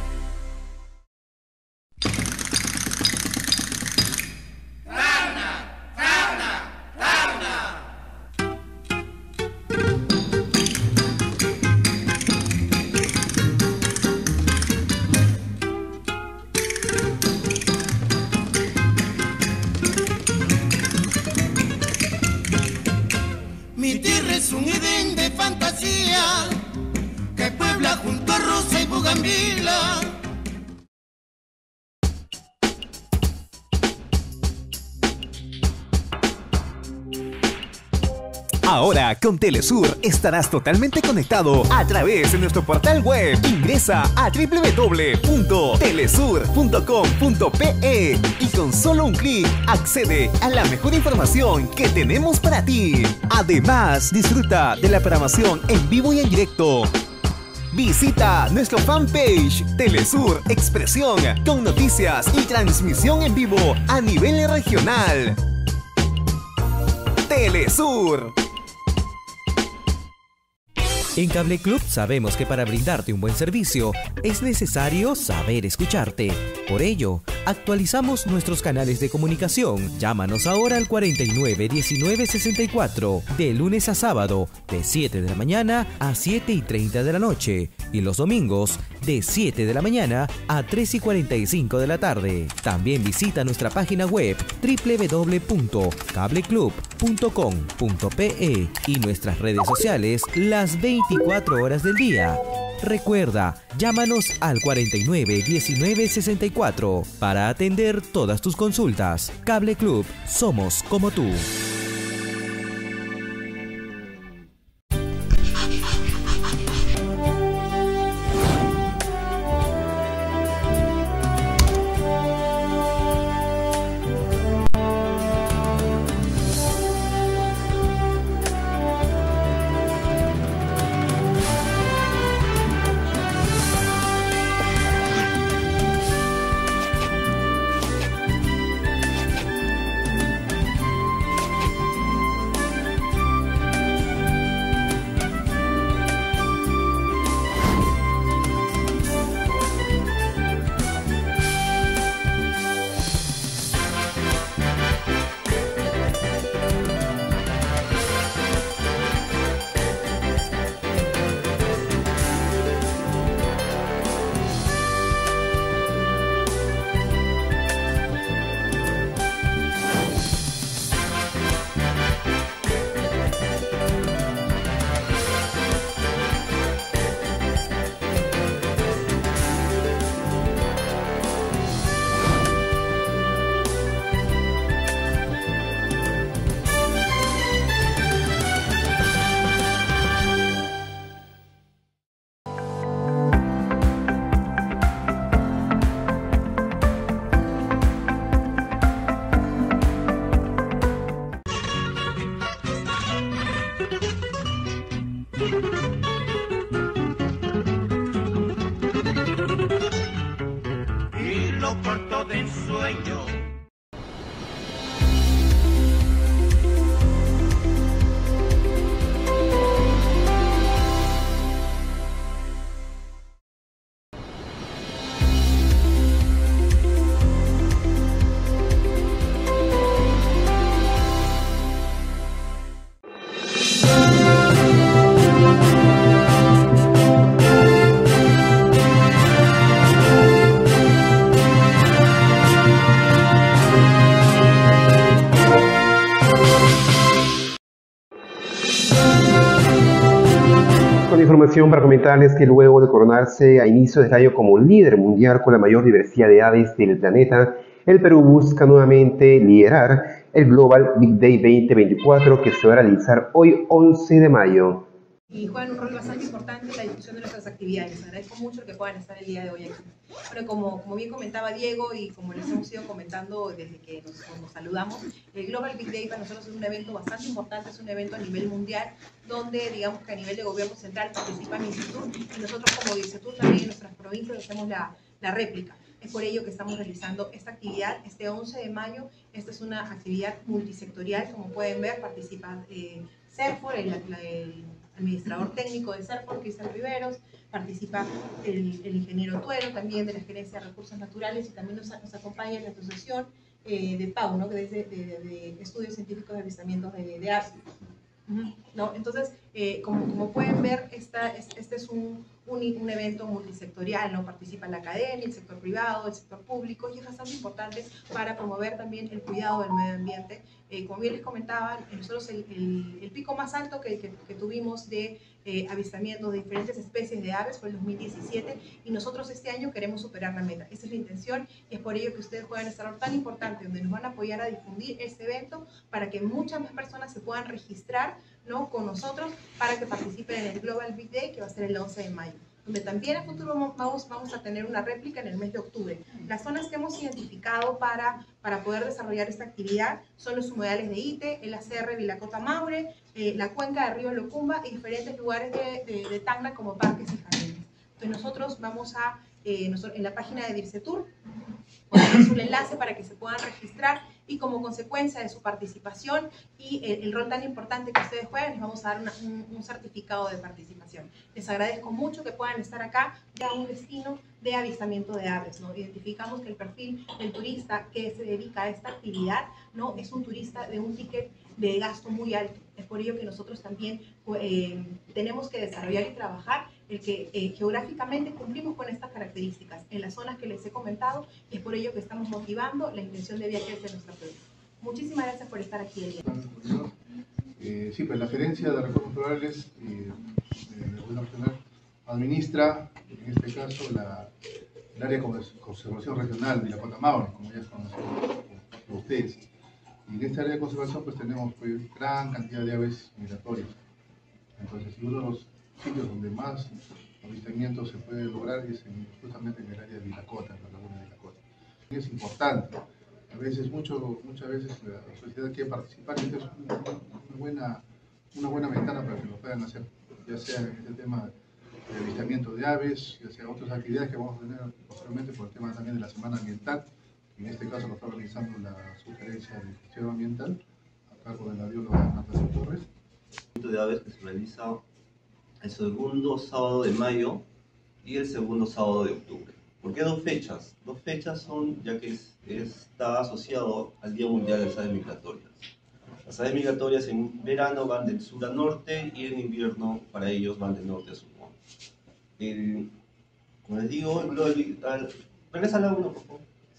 Speaker 12: Tacna, es un Edén de fantasía que puebla junto a Rosa y Bugambila.
Speaker 13: Ahora con Telesur estarás totalmente conectado a través de nuestro portal web. Ingresa a doble u doble u doble u punto telesur punto com punto pe y con solo un clic accede a la mejor información que tenemos para ti. Además, disfruta de la programación en vivo y en directo. Visita nuestro fanpage Telesur Expresión con noticias y transmisión en vivo a nivel regional. Telesur.
Speaker 14: En Cable Club sabemos que para brindarte un buen servicio es necesario saber escucharte. Por ello, actualizamos nuestros canales de comunicación. Llámanos ahora al cuarenta y nueve diecinueve sesenta y cuatro, de lunes a sábado, de siete de la mañana a siete y treinta de la noche, y los domingos, de siete de la mañana a tres y cuarenta y cinco de la tarde. También visita nuestra página web doble u doble u doble u punto cable club punto com punto pe y nuestras redes sociales las veinticuatro horas del día. Recuerda, llámanos al cuarenta y nueve diecinueve sesenta y cuatro para atender todas tus consultas. Cable Club, somos como tú.
Speaker 9: Información para comentarles que luego de coronarse a inicio del año como líder mundial con la mayor diversidad de aves del planeta, el Perú busca nuevamente liderar el Global Big Day veinte veinticuatro que se va a realizar hoy once de mayo.
Speaker 20: Y juegan un rol bastante importante en la difusión de nuestras actividades. Agradezco mucho que puedan estar el día de hoy aquí. Pero como, como bien comentaba Diego y como les hemos ido comentando desde que nos, nos saludamos, el Global Big Day para nosotros es un evento bastante importante, es un evento a nivel mundial, donde digamos que a nivel de gobierno central participa MINCITUR y nosotros como DICETUR también en nuestras provincias hacemos la, la réplica. Es por ello que estamos realizando esta actividad este once de mayo. Esta es una actividad multisectorial, como pueden ver, participa eh, CERFOR, el, el administrador técnico de CERFOR, Cristian Riveros, participa el, el ingeniero Tuero, también de la Gerencia de Recursos Naturales, y también nos, nos acompaña la asociación eh, de PAU, ¿no? que es de, de, de Estudios Científicos de Avistamientos de, de Aves. Uh-huh. ¿No? Entonces, Eh, como, como pueden ver, esta, este es un, un, un evento multisectorial, ¿no? Participa la academia, el sector privado, el sector público, y es bastante importante para promover también el cuidado del medio ambiente. Eh, como bien les comentaba, nosotros el, el, el pico más alto que, que, que tuvimos de eh, avistamiento de diferentes especies de aves fue el dos mil diecisiete, y nosotros este año queremos superar la meta. Esa es la intención, y es por ello que ustedes juegan este rol tan importante, donde nos van a apoyar a difundir este evento para que muchas más personas se puedan registrar, ¿no?, con nosotros para que participen en el Global Big Day, que va a ser el once de mayo. Donde también a futuro vamos, vamos a tener una réplica en el mes de octubre. Las zonas que hemos identificado para, para poder desarrollar esta actividad son los humedales de Ite, el A C R Vilacota Maure, eh, la cuenca de Río Locumba y diferentes lugares de, de, de Tacna como parques y jardines. Entonces nosotros vamos a, eh, nosotros, en la página de DIRCETUR, ponemos un enlace para que se puedan registrar, y como consecuencia de su participación y el, el rol tan importante que ustedes juegan, les vamos a dar una, un, un certificado de participación. Les agradezco mucho que puedan estar acá, ya un destino de avistamiento de aves, ¿no? Identificamos que el perfil del turista que se dedica a esta actividad, ¿no?, es un turista de un ticket de gasto muy alto. Es por ello que nosotros también eh, tenemos que desarrollar y trabajar el que eh, geográficamente cumplimos con estas características en las zonas que les he comentado, y es por ello que estamos motivando la intención de viajes de nuestra provincia. Muchísimas gracias por estar aquí el día.
Speaker 6: Eh, sí, pues la Gerencia de Recursos Naturales eh, del Gobierno Regional administra, en este caso, la, el área de conservación regional de Vilacota Maure, como ya es conocido por, por ustedes. Y en esta área de conservación pues tenemos pues gran cantidad de aves migratorias. Entonces, uno de los sitios donde más avistamientos se puede lograr es en, justamente en el área de Vilacota, en la laguna de Vilacota. Y es importante. A veces, mucho, muchas veces la sociedad quiere participar, y esta es una, una, buena, una buena ventana para que lo puedan hacer, ya sea en este tema de avistamiento de aves, ya sea otras actividades que vamos a tener posteriormente por el tema también de la Semana Ambiental. En este caso lo está organizando la Sugerencia de Gestión Ambiental a cargo de la bióloga Natalia Torres.
Speaker 21: El avistamiento de aves que se realiza el segundo sábado de mayo y el segundo sábado de octubre. ¿Por qué dos fechas? Dos fechas son ya que es, está asociado al Día Mundial de las Aves Migratorias. Las aves migratorias en verano van del sur al norte, y en invierno para ellos van del norte a sur. El, como les digo, el Global, al, regresa a la uno, por favor.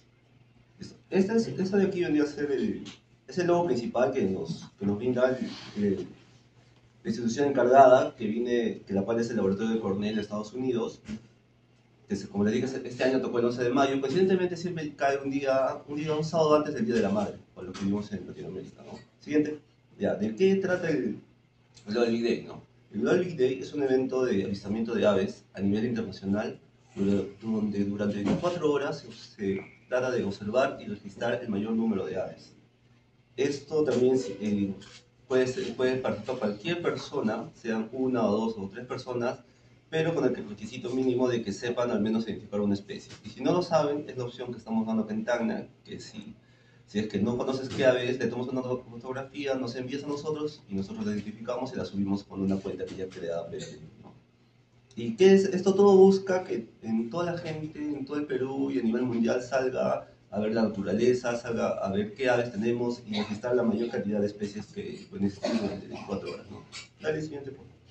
Speaker 21: Esta, es, esta de aquí vendría a ser el, es el logo principal que nos, que nos brinda el, el, la institución encargada, que viene, que la cual es el laboratorio de Cornell de Estados Unidos. Que se, como les dije, este año tocó el once de mayo, coincidentemente siempre cae un día, un día, un sábado antes del Día de la Madre, por lo que vimos en Latinoamérica, ¿no? Siguiente, ya, ¿de qué trata el Global Big Day, no? El Global Big Day es un evento de avistamiento de aves a nivel internacional, donde durante veinticuatro horas se trata de observar y registrar el mayor número de aves. Esto también eh, puede, ser, puede participar cualquier persona, sean una o dos o tres personas, pero con el requisito mínimo de que sepan al menos identificar una especie. Y si no lo saben, es la opción que estamos dando acá en Tacna, que si, si es que no conoces qué ave es, le tomamos una fotografía, nos envías a nosotros y nosotros la identificamos y la subimos con una cuenta que ya creada previamente, ¿no? ¿Y qué es? Esto todo busca que en toda la gente, en todo el Perú y a nivel mundial salga a ver la naturaleza, salga a ver qué aves tenemos y registrar la mayor cantidad de especies que pueden existir durante veinticuatro horas, ¿no? Dale, siguiente, por favor.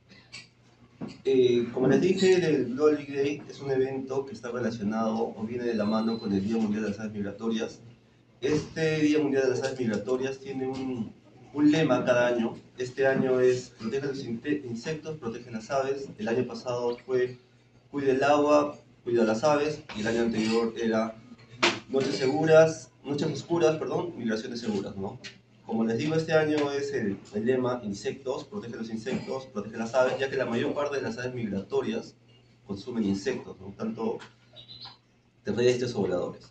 Speaker 21: Eh, como les dije, el Global Big Day es un evento que está relacionado o viene de la mano con el Día Mundial de las Aves Migratorias. Este Día Mundial de las Aves Migratorias tiene un, un lema cada año. Este año es protege los insectos, protege las aves. El año pasado fue cuide el agua, cuida las aves, y el año anterior era noches seguras, noches oscuras, perdón, migraciones seguras, ¿no? Como les digo, este año es el, el lema insectos, protege los insectos, protege las aves, ya que la mayor parte de las aves migratorias consumen insectos, ¿no? Tanto terrestres o voladores.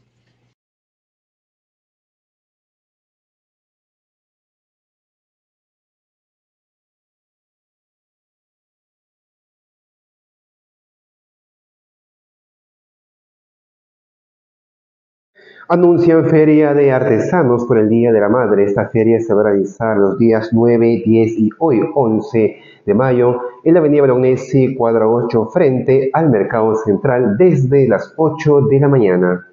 Speaker 9: Anuncian Feria de Artesanos por el Día de la Madre. Esta feria se va a realizar los días nueve, diez y hoy once de mayo en la avenida Bolognesi, cuadra ocho, frente al Mercado Central, desde las ocho de la mañana.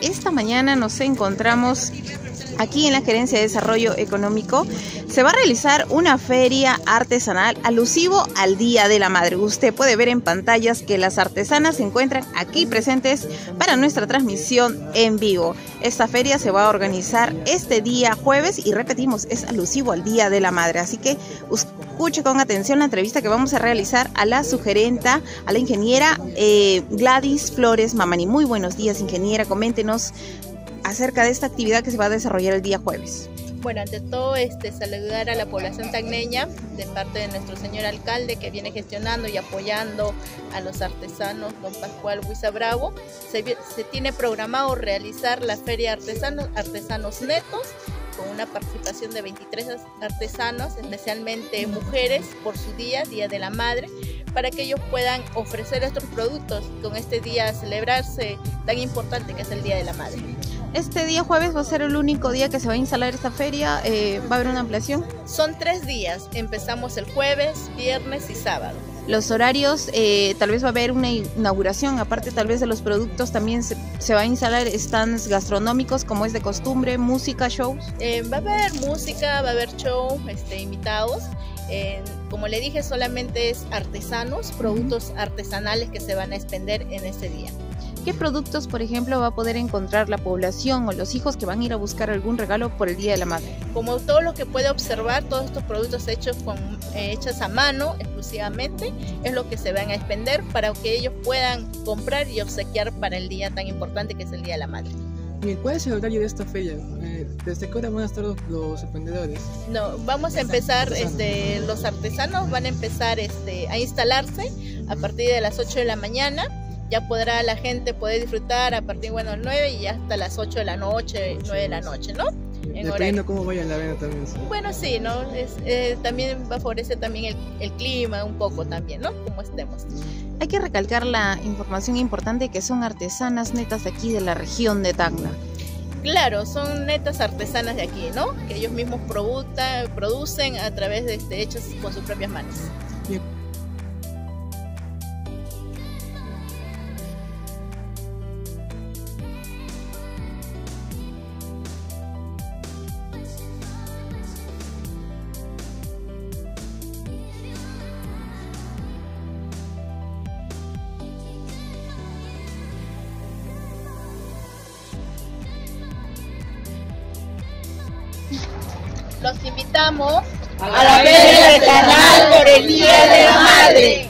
Speaker 10: esta mañana nos encontramos aquí en la Gerencia de Desarrollo Económico. Se va a realizar una feria artesanal alusivo al Día de la Madre. Usted puede ver en pantallas que las artesanas se encuentran aquí presentes para nuestra transmisión en vivo. Esta feria se va a organizar este día jueves y repetimos, es alusivo al Día de la Madre. Así que escuche con atención la entrevista que vamos a realizar a la sugerenta, a la ingeniera eh, Gladys Flores Mamani. Muy buenos días, ingeniera. Coméntenos acerca de esta actividad que se va a desarrollar el día jueves.
Speaker 1: Bueno, ante todo, este, saludar a la población tacneña de parte de nuestro señor alcalde que viene gestionando y apoyando a los artesanos, don Pascual Huiza Bravo. Se, se tiene programado realizar la Feria Artesanos, Artesanos Netos, con una participación de veintitrés artesanos, especialmente mujeres, por su día, Día de la Madre, para que ellos puedan ofrecer estos productos con este día celebrarse tan importante que es el Día de la Madre.
Speaker 10: Este día jueves va a ser el único día que se va a instalar esta feria. Eh, ¿va a haber una ampliación?
Speaker 1: Son tres días, empezamos el jueves, viernes y sábado.
Speaker 10: Los horarios, eh, tal vez va a haber una inauguración, aparte tal vez de los productos, también se, se va a instalar stands gastronómicos como es de costumbre, música, shows.
Speaker 1: Eh, va a haber música, va a haber show, este, invitados. Eh, como le dije, solamente es artesanos, productos artesanales que se van a expender en ese día.
Speaker 10: ¿Qué productos, por ejemplo, va a poder encontrar la población o los hijos que van a ir a buscar algún regalo por el Día de la Madre?
Speaker 1: Como todo lo que puede observar, todos estos productos hechos, con, eh, hechos a mano exclusivamente, es lo que se van a expender para que ellos puedan comprar y obsequiar para el día tan importante que es el Día de la Madre.
Speaker 22: ¿Y cuál es el horario de esta feria? Eh, ¿Desde qué hora van a estar los, los emprendedores?
Speaker 1: No, vamos a empezar, este, los artesanos van a empezar este, a instalarse a partir de las ocho de la mañana. Ya podrá la gente poder disfrutar a partir de bueno, nueve y hasta las ocho de la noche, nueve de la noche, ¿no?
Speaker 22: En Dependiendo cómo vaya la venta también. ¿Sí?
Speaker 1: Bueno, sí, ¿no? Es, eh, también va a favorecer también el, el clima un poco también, ¿no? Como estemos.
Speaker 10: Hay que recalcar la información importante que son artesanas netas de aquí de la región de Tacna.
Speaker 1: Claro, son netas artesanas de aquí, ¿no? Que ellos mismos producta, producen a través de este, hechos con sus propias manos. Bien. Los invitamos a la feria artesanal por el Día de la Madre.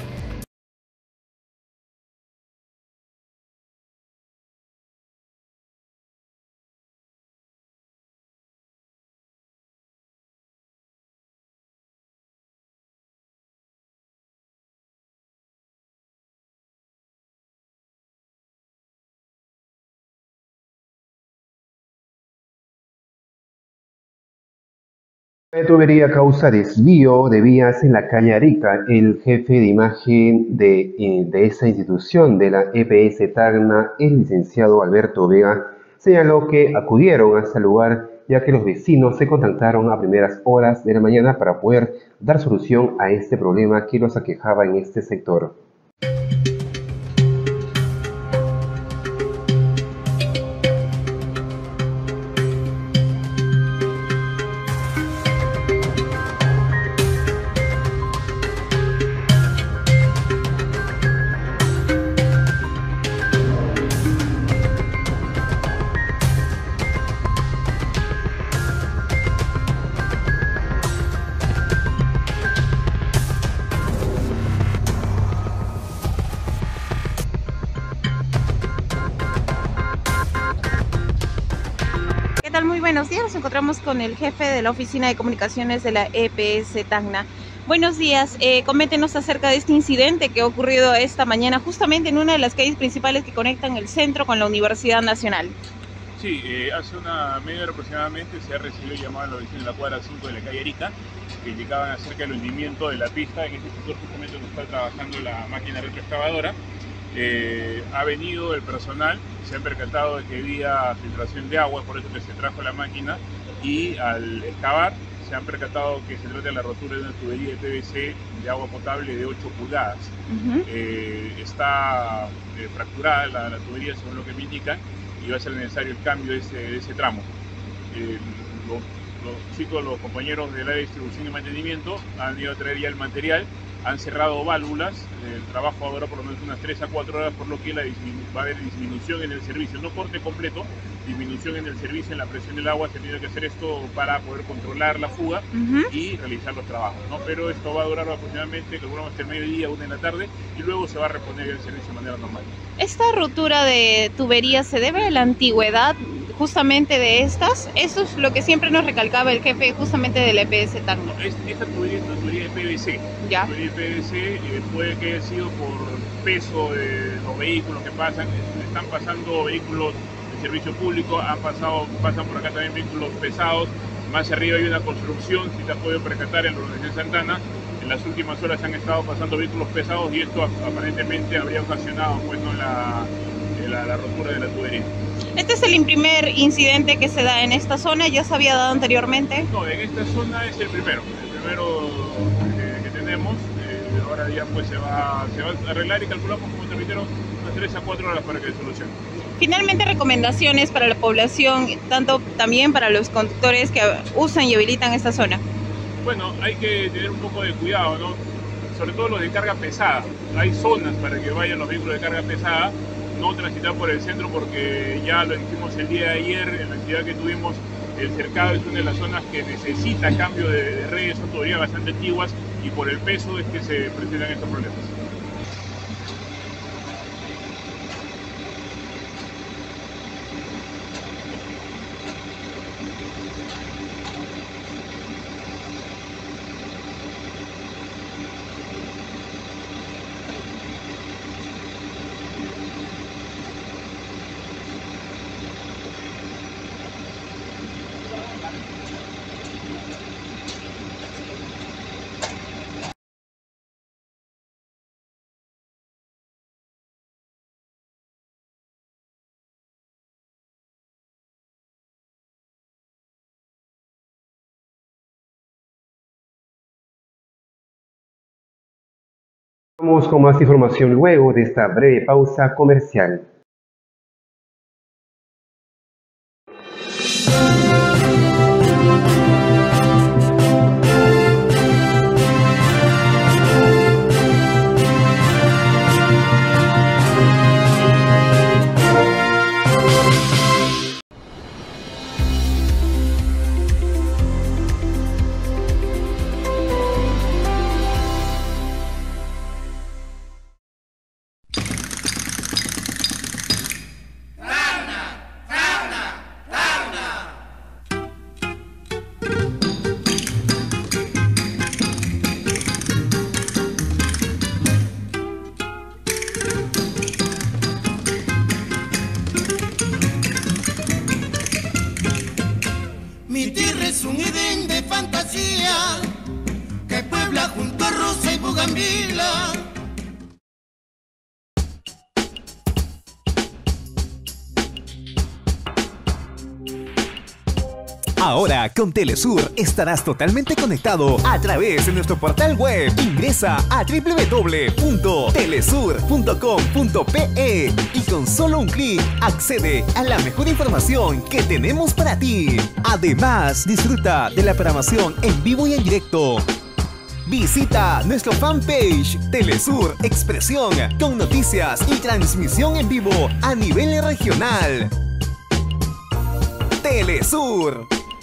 Speaker 9: La tubería causa desvío de vías en la calle Arica. El jefe de imagen de, de esta institución de la E P S Tacna, el licenciado Alberto Vega, señaló que acudieron hasta el lugar ya que los vecinos se contactaron a primeras horas de la mañana para poder dar solución a este problema que los aquejaba en este sector.
Speaker 10: Muy buenos días, nos encontramos con el jefe de la Oficina de Comunicaciones de la E P S Tacna. Buenos días, eh, coméntenos acerca de este incidente que ha ocurrido esta mañana justamente en una de las calles principales que conectan el centro con la Universidad Nacional.
Speaker 23: Sí, eh, hace una media hora aproximadamente se ha recibido llamada a la vecina de la cuadra cinco de la calle Arica que indicaban acerca del hundimiento de la pista en este sector justamente donde está trabajando la máquina retroexcavadora. Eh, ha venido el personal, se han percatado de que había filtración de agua, por eso que se trajo la máquina, y al excavar se han percatado que se trata de la rotura de una tubería de P V C de agua potable de ocho pulgadas. Uh-huh. eh, está eh, fracturada la, la tubería según lo que me indican, y va a ser necesario el cambio de ese, de ese tramo. Eh, los, los chicos, los compañeros de la distribución y mantenimiento han ido a traer ya el material, han cerrado válvulas, el trabajo va a durar por lo menos unas tres a cuatro horas, por lo que la va a haber disminución en el servicio, no corte completo, disminución en el servicio, en la presión del agua. Se tiene que hacer esto para poder controlar la fuga uh-huh. y realizar los trabajos, ¿no? Pero esto va a durar aproximadamente, calculamos hasta el mediodía, una en la tarde, y luego se va a reponer el servicio de manera normal.
Speaker 7: ¿Esta rotura de tuberías se debe a la antigüedad justamente de estas? Eso es lo que siempre nos recalcaba el jefe justamente del E P S Tacna.
Speaker 23: Esta tubería es una tubería de P V C.
Speaker 7: Ya.
Speaker 23: La tubería de P V C eh, puede que haya sido por peso de los vehículos que pasan. Están pasando vehículos de servicio público, han pasado, pasan por acá también vehículos pesados. Más arriba hay una construcción, si te has podido percatar, en la Universidad de Santana. En las últimas horas han estado pasando vehículos pesados y esto aparentemente habría ocasionado pues, ¿no? la, la, la rotura de la tubería.
Speaker 7: ¿Este es el primer incidente que se da en esta zona? ¿Ya se había dado anteriormente?
Speaker 23: No, en esta zona es el primero, el primero que, que tenemos. Eh, ahora ya pues se va, se va a arreglar y calculamos, como te reitero, unas tres a cuatro horas para que se solucione.
Speaker 7: Finalmente, recomendaciones para la población, tanto también para los conductores que usan y habilitan esta zona.
Speaker 23: Bueno, hay que tener un poco de cuidado, ¿no? Sobre todo los de carga pesada. Hay zonas para que vayan los vehículos de carga pesada, no transitar por el centro porque ya lo hicimos el día de ayer en la actividad que tuvimos. El cercado es una de las zonas que necesita cambio de, de redes, son todavía bastante antiguas y por el peso es que se presentan estos problemas.
Speaker 9: Vamos con más información luego de esta breve pausa comercial.
Speaker 12: Mi tierra es un Edén de fantasía que puebla junto a Rosa y Bugambila.
Speaker 13: Ahora con Telesur estarás totalmente conectado a través de nuestro portal web. Ingresa a doble u doble u doble u punto telesur punto com punto pe y con solo un clic accede a la mejor información que tenemos para ti. Además, disfruta de la programación en vivo y en directo. Visita nuestro fanpage Telesur Expresión con noticias y transmisión en vivo a nivel regional. Telesur.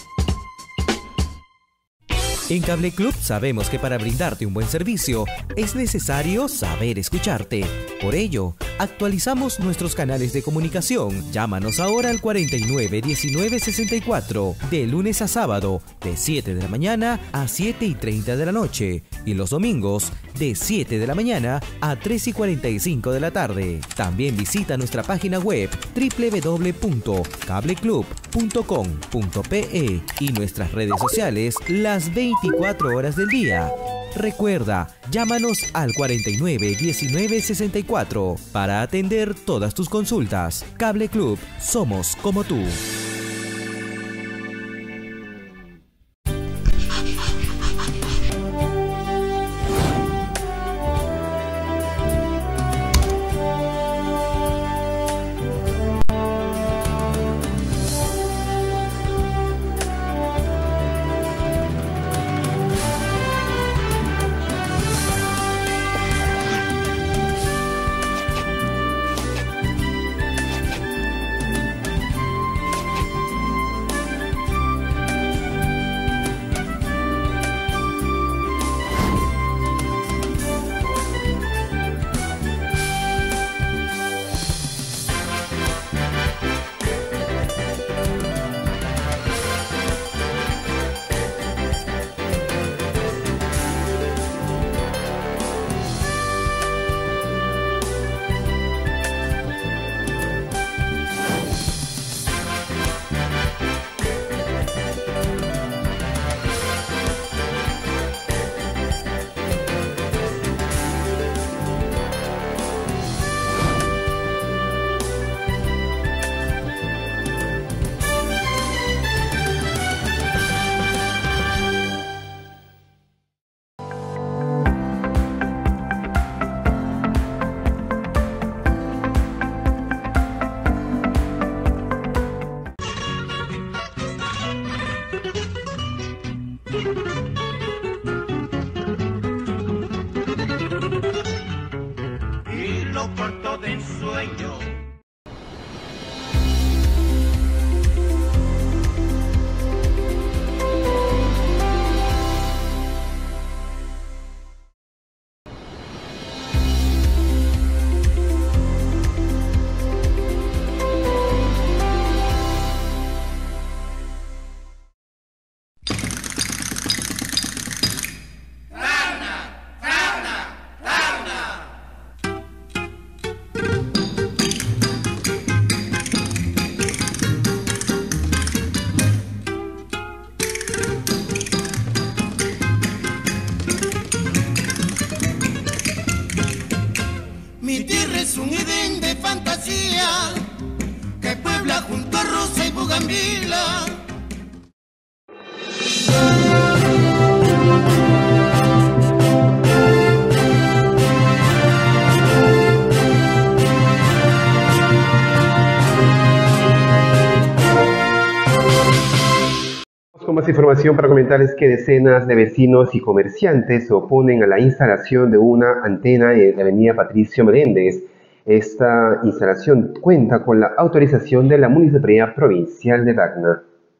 Speaker 14: En Cable Club sabemos que para brindarte un buen servicio es necesario saber escucharte. Por ello, actualizamos nuestros canales de comunicación. Llámanos ahora al cuarenta y nueve, diecinueve, sesenta y cuatro, de lunes a sábado, de siete de la mañana a siete y treinta de la noche, y los domingos, de siete de la mañana a tres y cuarenta y cinco de la tarde. También visita nuestra página web doble u doble u doble u punto cable club punto com punto pe y nuestras redes sociales las veinticuatro horas del día. Recuerda, llámanos al cuarenta y nueve, diecinueve, sesenta y cuatro para atender todas tus consultas. Cable Club, somos como tú.
Speaker 12: lo corto de ensueño. Mi tierra es un Edén de fantasía que puebla junto a Rosa y Bugambila.
Speaker 2: Con más información para comentarles que decenas de vecinos y comerciantes se oponen a la instalación de una antena en la avenida Patricio Meléndez. Esta instalación cuenta con la autorización de la Municipalidad Provincial de Tacna.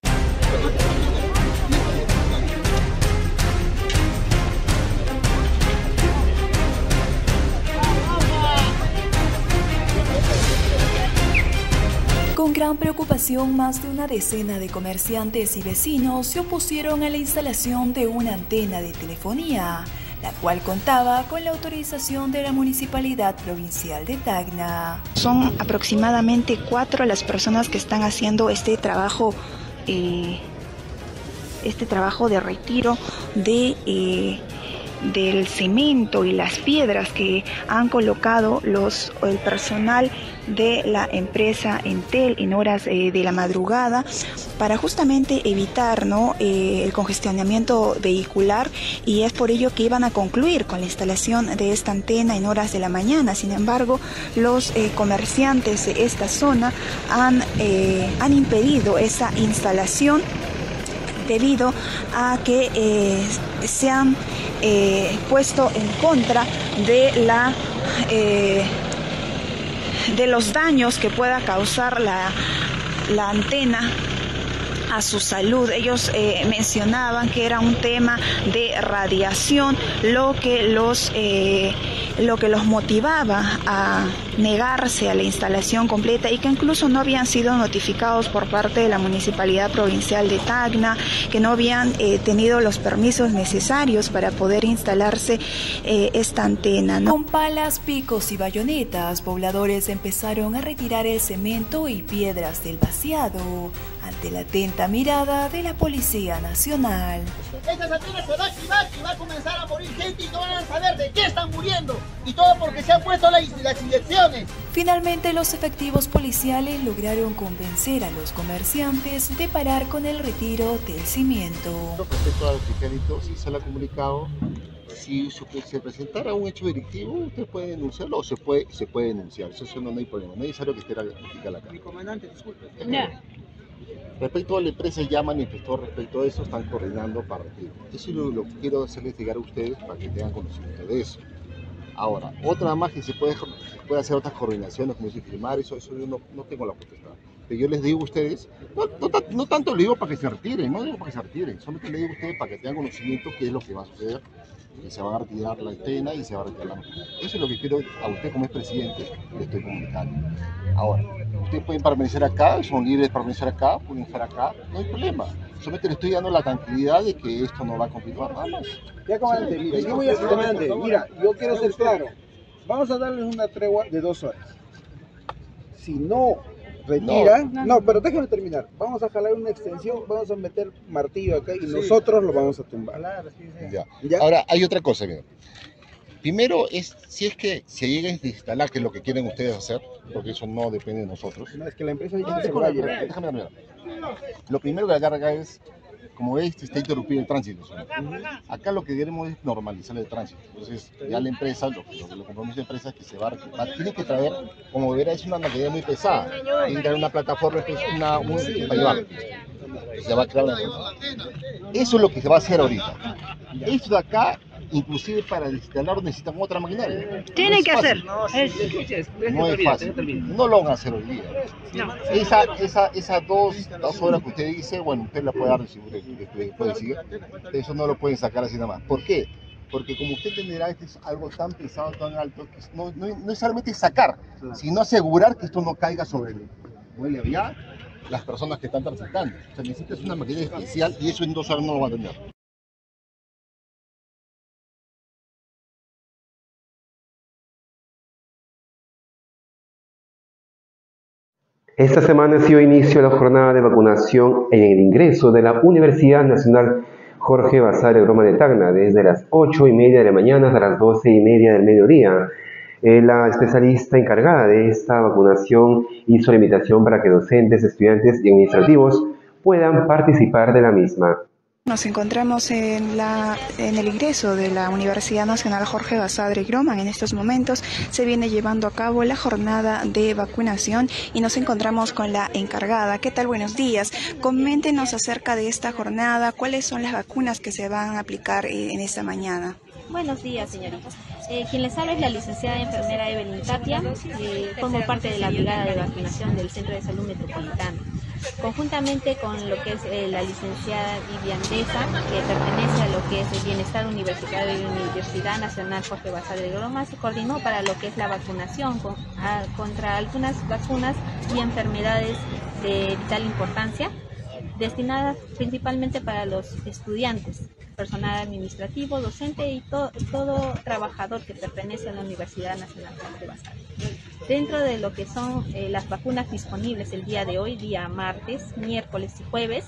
Speaker 15: Con gran preocupación, más de una decena de comerciantes y vecinos se opusieron a la instalación de una antena de telefonía, la cual contaba con la autorización de la Municipalidad Provincial de Tacna.
Speaker 3: Son aproximadamente cuatro las personas que están haciendo este trabajo, eh, este trabajo de retiro de eh, del cemento y las piedras que han colocado los, el personal de la empresa Entel en horas eh, de la madrugada para justamente evitar ¿no? eh, el congestionamiento vehicular, y es por ello que iban a concluir con la instalación de esta antena en horas de la mañana. Sin embargo, los eh, comerciantes de esta zona han, eh, han impedido esa instalación debido a que eh, se han eh, puesto en contra de la eh, de los daños que pueda causar la, la antena a su salud. Ellos eh, mencionaban que era un tema de radiación lo que los eh, lo que los motivaba a negarse a la instalación completa, y que incluso no habían sido notificados por parte de la Municipalidad Provincial de Tacna, que no habían eh, tenido los permisos necesarios para poder instalarse eh, esta antena, ¿no?
Speaker 15: Con palas, picos y bayonetas, pobladores empezaron a retirar el cemento y piedras del vaciado ante la atenta mirada de la Policía Nacional.
Speaker 4: Estas antenas se va a activar y va a comenzar a morir gente y no van a saber de qué están muriendo. Y todo porque se han puesto las, las inyecciones.
Speaker 15: Finalmente, los efectivos policiales lograron convencer a los comerciantes de parar con el retiro del cimiento.
Speaker 6: Respecto al fiscalito, si se le ha comunicado, si se presentara un hecho delictivo, usted puede denunciarlo o se puede, se puede denunciar. Eso no, no hay problema, no es necesario que esté la fiscal acá.
Speaker 18: Mi comandante, disculpe.
Speaker 6: Yeah. Respecto a la empresa, ya manifestó respecto a eso, están coordinando para retiro. Eso es lo, lo que quiero hacerles llegar a ustedes para que tengan conocimiento de eso. Ahora, otra más que se puede, se puede hacer otras coordinaciones, como dice firmar, eso, eso yo no, no tengo la potestad. Pero yo les digo a ustedes, no, no, no tanto le digo para que se retiren, no digo para que se retiren, solamente les digo a ustedes para que tengan conocimiento qué es lo que va a suceder, que se va a retirar la antena y se va a retirar la máquina. Eso es lo que quiero a usted como expresidente, le estoy comunicando. Ahora, ustedes pueden permanecer acá, son libres de permanecer acá, pueden estar acá, no hay problema. Solamente le estoy dando la tranquilidad de que esto no va a continuar, nada más.
Speaker 24: Ya, comandante, mira, yo voy a hacer, comandante, mira, yo quiero ser claro. Vamos a darles una tregua de dos horas. Si no retira, no, no, pero déjame terminar. Vamos a jalar una extensión, vamos a meter martillo acá y sí, nosotros lo vamos a tumbar.
Speaker 6: Ya. ¿Ya? Ahora, hay otra cosa, mira. Primero, es, si es que se llega a instalar, que es lo que quieren ustedes hacer, porque eso no depende de nosotros.
Speaker 24: No, es que la empresa ya
Speaker 6: no,
Speaker 24: se va a llevar.
Speaker 6: Déjame terminar. Lo primero que acá es, como veis, está interrumpido el tránsito. Acá lo que queremos es normalizar el tránsito. Entonces, ya la empresa, lo que lo, lo compromiso de la empresa es que se va, va tiene que traer, como verá, es una maquinaria muy pesada. Tiene que traer una plataforma una, un, para llevar. Se va a crear una cosa. Eso es lo que se va a hacer ahorita. Esto de acá
Speaker 8: inclusive para instalar necesitan otra maquinaria.
Speaker 16: Tienen que hacer.
Speaker 8: No, sí, es, no es fácil, no lo van a hacer hoy día. No. Esa, esa, esas dos, dos horas que usted dice, bueno, usted la puede dar de seguro, puede decir, eso no lo pueden sacar así nada más. ¿Por qué? Porque como usted entenderá, esto es algo tan pesado, tan alto, que no, no, no es solamente sacar, sino asegurar que esto no caiga sobre el muelle allá, las personas que están transitando. O sea, necesitas una maquinaria especial y eso en dos horas no lo va a tener.
Speaker 2: Esta semana dio inicio a la jornada de vacunación en el ingreso de la Universidad Nacional Jorge Basadre Groma de Tacna, desde las ocho y media de la mañana hasta las doce y media del mediodía. Eh, la especialista encargada de esta vacunación hizo la invitación para que docentes, estudiantes y administrativos puedan participar de la misma.
Speaker 3: Nos encontramos en, la, en el ingreso de la Universidad Nacional Jorge Basadre Groman. En estos momentos se viene llevando a cabo la jornada de vacunación y nos encontramos con la encargada. ¿Qué tal? Buenos días. Coméntenos acerca de esta jornada. ¿Cuáles son las vacunas que se van a aplicar en esta mañana?
Speaker 17: Buenos días, señoritas. Eh, quien les habla es la licenciada enfermera Evelyn Tapia, eh, formo parte de la brigada de vacunación del Centro de Salud Metropolitano. Conjuntamente con lo que es eh, la licenciada Vivian Deza, que pertenece a lo que es el bienestar universitario de la Universidad Nacional Jorge Basadre Groma, se coordinó para lo que es la vacunación con, a, contra algunas vacunas y enfermedades de vital importancia, destinadas principalmente para los estudiantes, personal administrativo, docente y to, todo trabajador que pertenece a la Universidad Nacional Jorge Basadre. Dentro de lo que son eh, las vacunas disponibles el día de hoy, día martes, miércoles y jueves,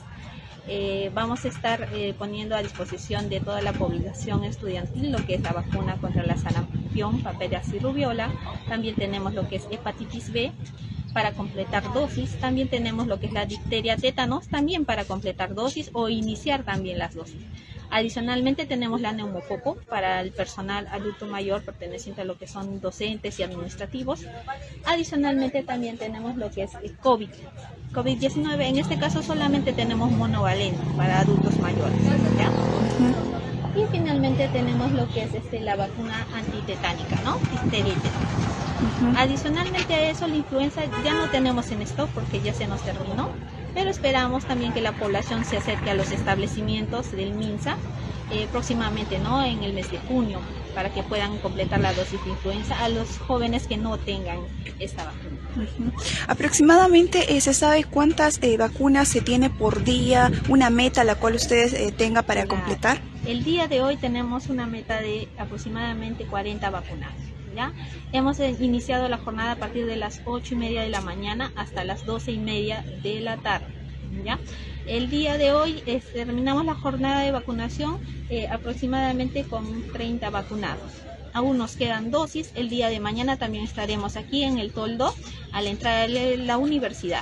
Speaker 17: eh, vamos a estar eh, poniendo a disposición de toda la población estudiantil lo que es la vacuna contra la sarampión, paperas y rubiola. También tenemos lo que es hepatitis B para completar dosis. También tenemos lo que es la difteria, tétanos, también para completar dosis o iniciar también las dosis. Adicionalmente tenemos la neumococo para el personal adulto mayor perteneciente a lo que son docentes y administrativos. Adicionalmente también tenemos lo que es el COVID, COVID diecinueve. En este caso solamente tenemos monovalente para adultos mayores, ¿ya? Uh-huh. Y finalmente tenemos lo que es este, la vacuna antitetánica, ¿no? Difteria y tétanos. Uh-huh. Adicionalmente a eso, la influenza ya no tenemos en stock porque ya se nos terminó. Pero esperamos también que la población se acerque a los establecimientos del MINSA eh, próximamente, ¿no? En el mes de junio, para que puedan completar la dosis de influenza a los jóvenes que no tengan esta vacuna.
Speaker 3: Uh-huh. Aproximadamente eh, se sabe cuántas eh, vacunas se tiene por día, una meta a la cual ustedes eh, tengan para la, completar.
Speaker 17: El día de hoy tenemos una meta de aproximadamente cuarenta vacunados. ¿Ya? Hemos iniciado la jornada a partir de las ocho y media de la mañana hasta las doce y media de la tarde. ¿Ya? El día de hoy eh, terminamos la jornada de vacunación eh, aproximadamente con treinta vacunados. Aún nos quedan dosis. El día de mañana también estaremos aquí en el toldo a la entrada de la universidad.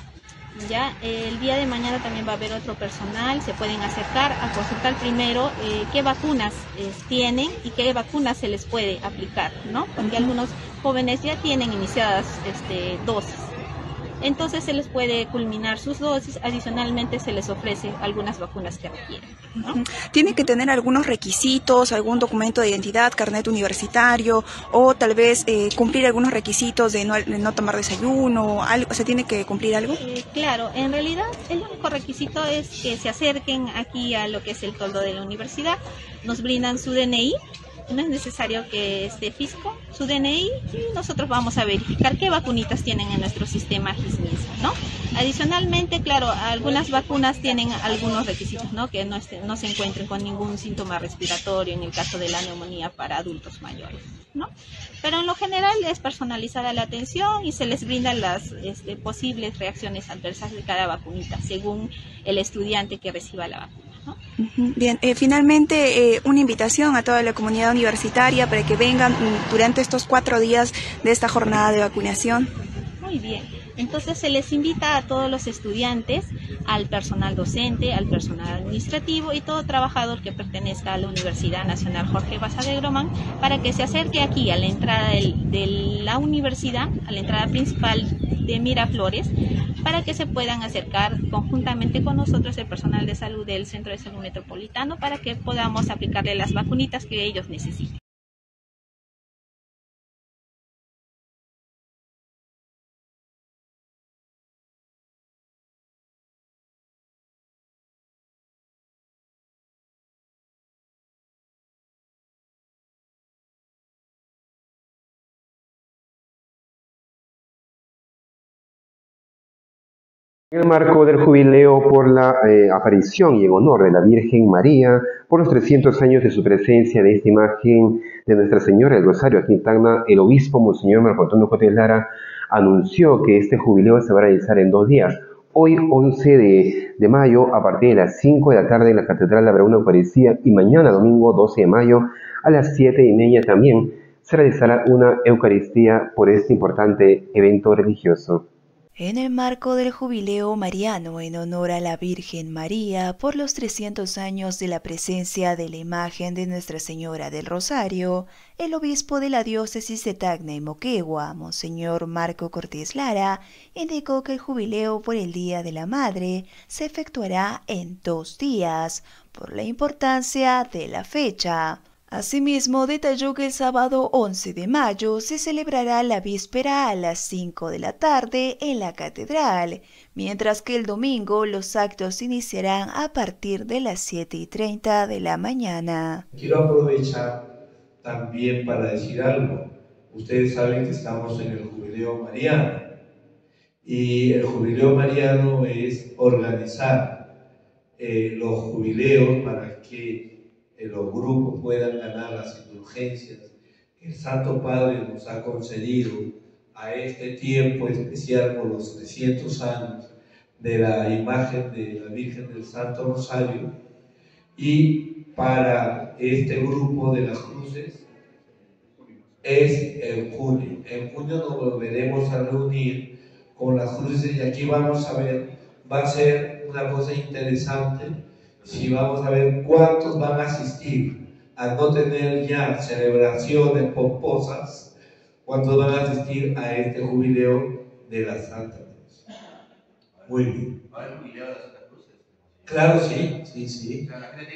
Speaker 17: Ya el día de mañana también va a haber otro personal, se pueden acercar a consultar primero eh, qué vacunas eh, tienen y qué vacunas se les puede aplicar, ¿no? Porque algunos jóvenes ya tienen iniciadas este, dosis. Entonces se les puede culminar sus dosis, adicionalmente se les ofrece algunas vacunas que requieren, ¿no?
Speaker 3: ¿Tiene que tener algunos requisitos, algún documento de identidad, carnet universitario o tal vez eh, cumplir algunos requisitos de no, de no tomar desayuno? Algo, ¿se tiene que cumplir algo?
Speaker 17: Eh, claro, en realidad el único requisito es que se acerquen aquí a lo que es el toldo de la universidad, nos brindan su D N I. No es necesario que esté físico, su D N I, y nosotros vamos a verificar qué vacunitas tienen en nuestro sistema GISMISA, ¿no? Adicionalmente, claro, algunas vacunas tienen algunos requisitos, ¿no? Que no, esté, no se encuentren con ningún síntoma respiratorio en el caso de la neumonía para adultos mayores, ¿no? Pero en lo general es personalizada la atención y se les brindan las este, posibles reacciones adversas de cada vacunita según el estudiante que reciba la vacuna, ¿no?
Speaker 3: Bien, eh, finalmente eh, una invitación a toda la comunidad universitaria para que vengan durante estos cuatro días de esta jornada de vacunación.
Speaker 17: Muy bien. Entonces se les invita a todos los estudiantes, al personal docente, al personal administrativo y todo trabajador que pertenezca a la Universidad Nacional Jorge Basadre Gromán para que se acerque aquí a la entrada del, de la universidad, a la entrada principal de Miraflores, para que se puedan acercar conjuntamente con nosotros el personal de salud del Centro de Salud Metropolitano para que podamos aplicarle las vacunitas que ellos necesiten.
Speaker 2: En el marco del jubileo por la eh, aparición y en honor de la Virgen María, por los trescientos años de su presencia de esta imagen de Nuestra Señora del Rosario aquí en Tacna, el obispo Monseñor Marco Antonio Cotes Lara anunció que este jubileo se va a realizar en dos días. Hoy, once de mayo, a partir de las cinco de la tarde en la Catedral habrá una Eucaristía y mañana, domingo doce de mayo, a las siete y media también se realizará una Eucaristía por este importante evento religioso.
Speaker 15: En el marco del jubileo mariano en honor a la Virgen María por los trescientos años de la presencia de la imagen de Nuestra Señora del Rosario, el obispo de la diócesis de Tacna y Moquegua, Monseñor Marco Cortés Lara, indicó que el jubileo por el Día de la Madre se efectuará en dos días, por la importancia de la fecha. Asimismo, detalló que el sábado once de mayo se celebrará la víspera a las cinco de la tarde en la catedral, mientras que el domingo los actos iniciarán a partir de las siete y treinta de la mañana.
Speaker 5: Quiero aprovechar también para decir algo. Ustedes saben que estamos en el jubileo mariano y el jubileo mariano es organizar eh, los jubileos para que los grupos puedan ganar las indulgencias que el Santo Padre nos ha concedido a este tiempo especial por los trescientos años de la imagen de la Virgen del Santo Rosario. Y para este grupo de las cruces es en junio. En junio nos volveremos a reunir con las cruces y aquí vamos a ver, va a ser una cosa interesante. Si vamos a ver cuántos van a asistir, a no tener ya celebraciones pomposas, cuántos van a asistir a este jubileo de la Santa Cruz. Muy bien. Claro, sí, sí, sí.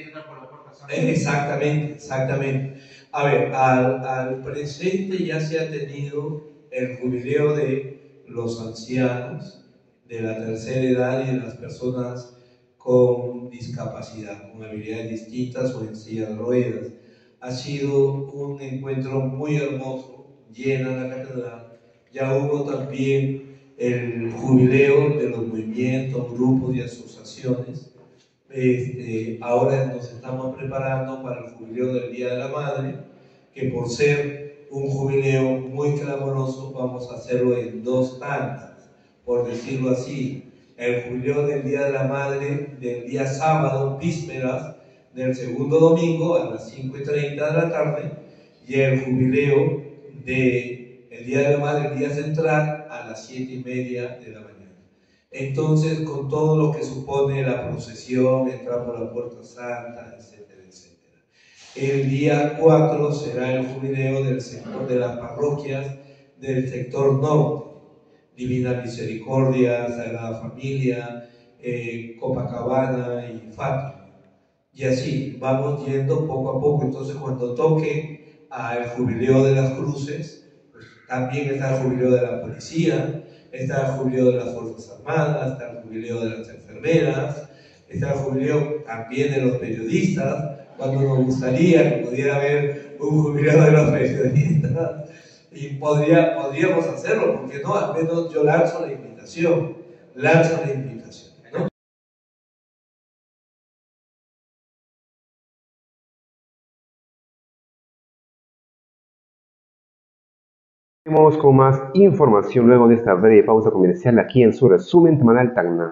Speaker 5: Exactamente, exactamente. A ver, al, al presente ya se ha tenido el jubileo de los ancianos, de la tercera edad y de las personas con discapacidad, con habilidades distintas o en silla de ruedas. Ha sido un encuentro muy hermoso, llena la catedral. Ya hubo también el jubileo de los movimientos, grupos y asociaciones. Este, ahora nos estamos preparando para el jubileo del Día de la Madre, que por ser un jubileo muy clamoroso vamos a hacerlo en dos tandas, por decirlo así. El jubileo del Día de la Madre, del día sábado, vísperas, del segundo domingo a las cinco y treinta de la tarde, y el jubileo del Día de la Madre, el día central, a las siete y media de la mañana. Entonces, con todo lo que supone la procesión, entrar por la Puerta Santa, etcétera, etcétera. El día cuatro será el jubileo del sector de las parroquias del sector norte. Divina Misericordia, Sagrada Familia, eh, Copacabana y Fátima. Y así vamos yendo poco a poco. Entonces, cuando toque al jubileo de las cruces, pues, también está el jubileo de la policía, está el jubileo de las Fuerzas Armadas, está el jubileo de las enfermeras, está el jubileo también de los periodistas, cuando nos gustaría que pudiera haber un jubileo de los periodistas. Y podría, podríamos hacerlo, porque no, al menos yo lanzo la invitación, lanzo la invitación, ¿no?
Speaker 2: Seguimos con más información luego de esta breve pausa comercial aquí en su resumen semanal Tacna.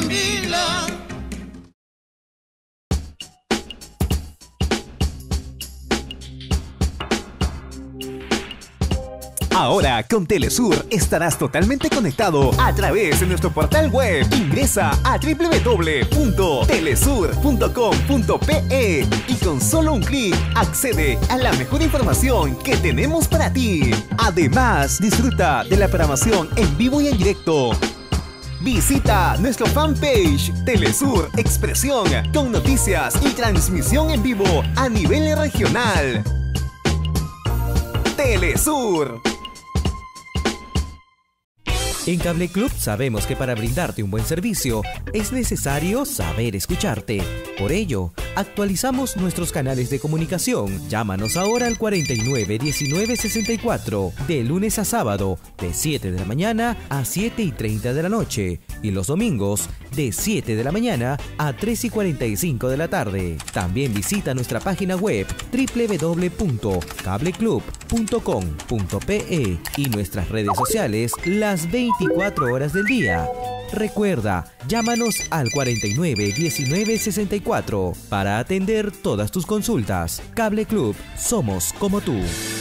Speaker 12: Bugambila.
Speaker 13: Ahora con Telesur estarás totalmente conectado a través de nuestro portal web. Ingresa a doble u doble u doble u punto telesur punto com punto pe y con solo un clic accede a la mejor información que tenemos para ti. Además, disfruta de la programación en vivo y en directo. Visita nuestro fanpage Telesur Expresión con noticias y transmisión en vivo a nivel regional. Telesur.
Speaker 14: En Cable Club sabemos que para brindarte un buen servicio es necesario saber escucharte. Por ello, actualizamos nuestros canales de comunicación. Llámanos ahora al cuarenta y nueve diecinueve sesenta y cuatro, de lunes a sábado, de siete de la mañana a siete y treinta de la noche, y los domingos, de siete de la mañana a tres y cuarenta y cinco de la tarde. También visita nuestra página web doble u doble u doble u punto cable club punto com punto pe y nuestras redes sociales las veinticuatro horas del día. Recuerda, llámanos al cuarenta y nueve diecinueve sesenta y cuatro para atender todas tus consultas. Cable Club, somos como tú.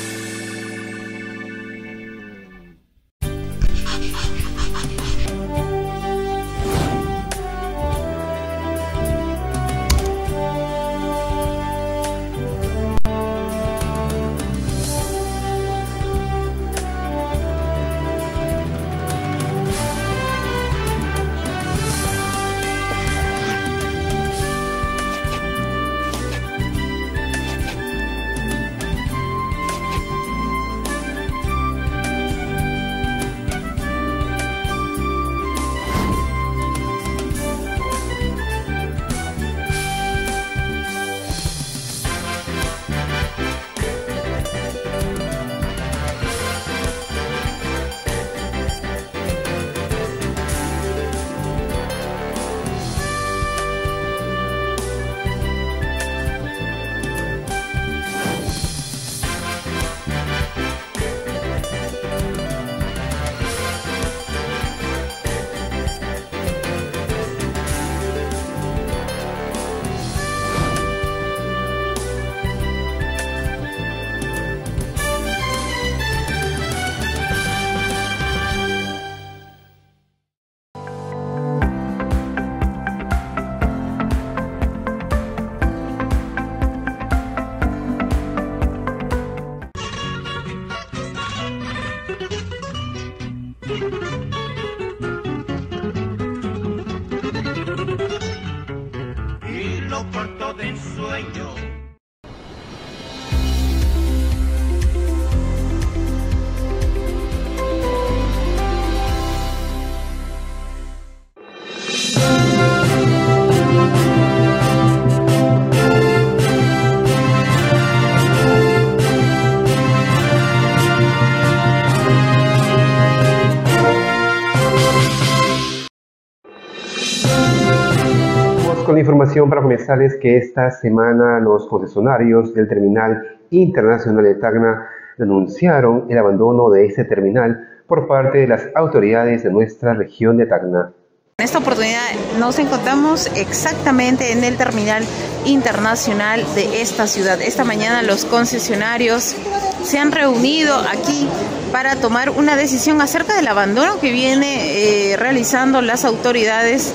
Speaker 2: Con información para comenzarles que esta semana los concesionarios del Terminal Internacional de Tacna denunciaron el abandono de este terminal por parte de las autoridades de nuestra región de Tacna.
Speaker 11: En esta oportunidad nos encontramos exactamente en el Terminal Internacional de esta ciudad. Esta mañana los concesionarios se han reunido aquí para tomar una decisión acerca del abandono que viene eh, realizando las autoridades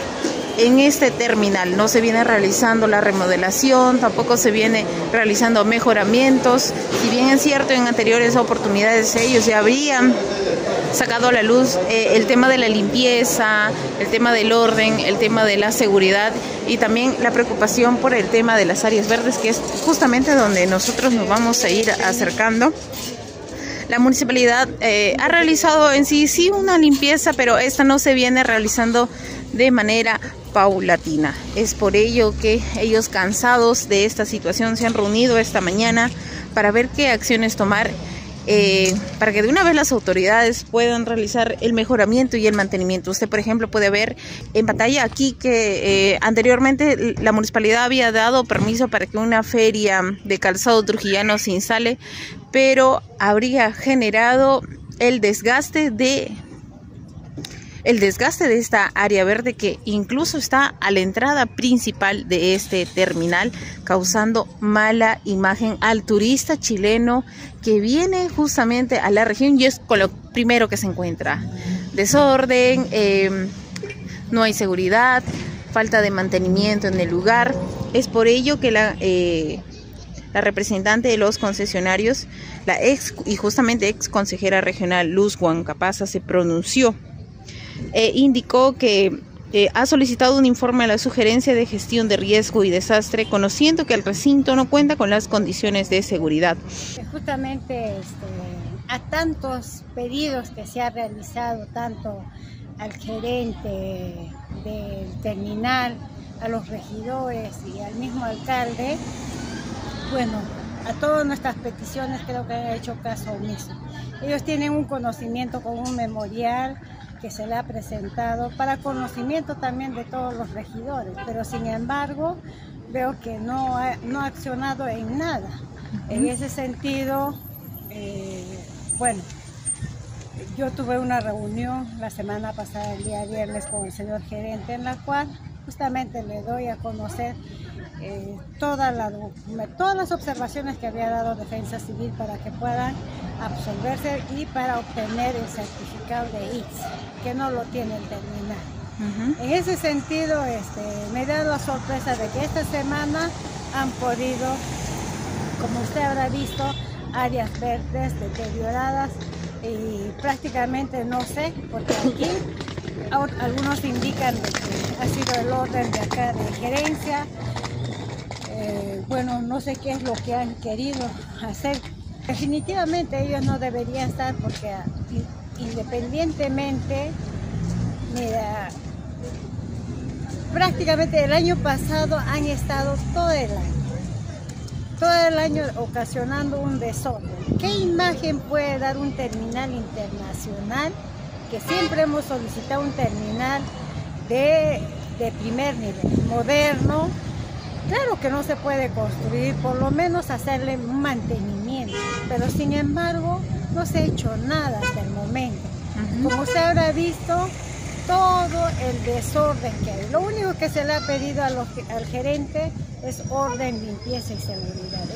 Speaker 11: en este terminal. No se viene realizando la remodelación, tampoco se viene realizando mejoramientos. Si bien es cierto, en anteriores oportunidades ellos ya habrían sacado a la luz eh, el tema de la limpieza, el tema del orden, el tema de la seguridad y también la preocupación por el tema de las áreas verdes, que es justamente donde nosotros nos vamos a ir acercando. La municipalidad eh, ha realizado en sí sí una limpieza, pero esta no se viene realizando de manera paulatina. Es por ello que ellos, cansados de esta situación, se han reunido esta mañana para ver qué acciones tomar eh, para que de una vez las autoridades puedan realizar el mejoramiento y el mantenimiento. Usted, por ejemplo, puede ver en pantalla aquí que eh, anteriormente la municipalidad había dado permiso para que una feria de calzado trujillano se instale, pero habría generado el desgaste de el desgaste de esta área verde que incluso está a la entrada principal de este terminal, causando mala imagen al turista chileno que viene justamente a la región y es con lo primero que se encuentra. Desorden, eh, no hay seguridad, falta de mantenimiento en el lugar. Es por ello que la... Eh, La representante de los concesionarios, la ex y justamente ex consejera regional Luz Huancapaza, se pronunció e indicó que eh, ha solicitado un informe a la sugerencia de gestión de riesgo y desastre, conociendo que el recinto no cuenta con las condiciones de seguridad.
Speaker 16: Justamente este, a tantos pedidos que se ha realizado, tanto al gerente del terminal, a los regidores y al mismo alcalde, bueno, a todas nuestras peticiones creo que han hecho caso omiso. Ellos tienen un conocimiento con un memorial que se le ha presentado para conocimiento también de todos los regidores, pero sin embargo veo que no ha, no ha accionado en nada. En ese sentido, eh, bueno, yo tuve una reunión la semana pasada, el día viernes, con el señor gerente, en la cual justamente le doy a conocer Eh, toda la, todas las observaciones que había dado Defensa Civil para que puedan absolverse y para obtener el certificado de I X, que no lo tiene el terminal. Uh-huh. En ese sentido, este, me da la sorpresa de que esta semana han podido, como usted habrá visto, áreas verdes deterioradas y prácticamente no sé, porque aquí algunos indican de que ha sido el orden de acá de gerencia. Eh, bueno, no sé qué es lo que han querido hacer. Definitivamente ellos no deberían estar porque independientemente, mira, prácticamente el año pasado han estado todo el año, todo el año ocasionando un desorden. ¿Qué imagen puede dar un terminal internacional? Que siempre hemos solicitado un terminal de, de primer nivel, moderno. Claro que no se puede construir, por lo menos hacerle un mantenimiento, pero sin embargo no se ha hecho nada hasta el momento. Uh-huh. Como usted habrá visto, todo el desorden que hay. Lo único que se le ha pedido a los, al gerente es orden, limpieza y seguridad.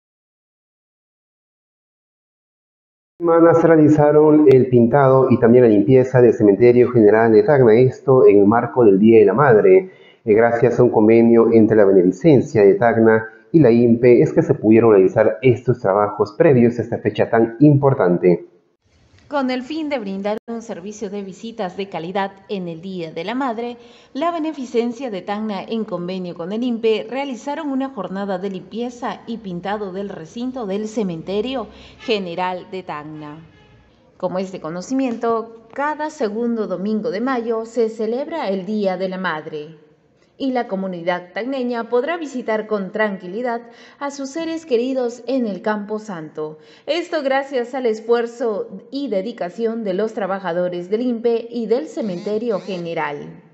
Speaker 2: Se realizaron el pintado y también la limpieza del Cementerio General de Tacna, esto en el marco del Día de la Madre. Gracias a un convenio entre la Beneficencia de Tacna y la I N P E es que se pudieron realizar estos trabajos previos a esta fecha tan importante.
Speaker 10: Con el fin de brindar un servicio de visitas de calidad en el Día de la Madre, la Beneficencia de Tacna, en convenio con el I N P E, realizaron una jornada de limpieza y pintado del recinto del Cementerio General de Tacna. Como es de conocimiento, cada segundo domingo de mayo se celebra el Día de la Madre, y la comunidad tacneña podrá visitar con tranquilidad a sus seres queridos en el Campo Santo. Esto gracias al esfuerzo y dedicación de los trabajadores del I N P E y del Cementerio General.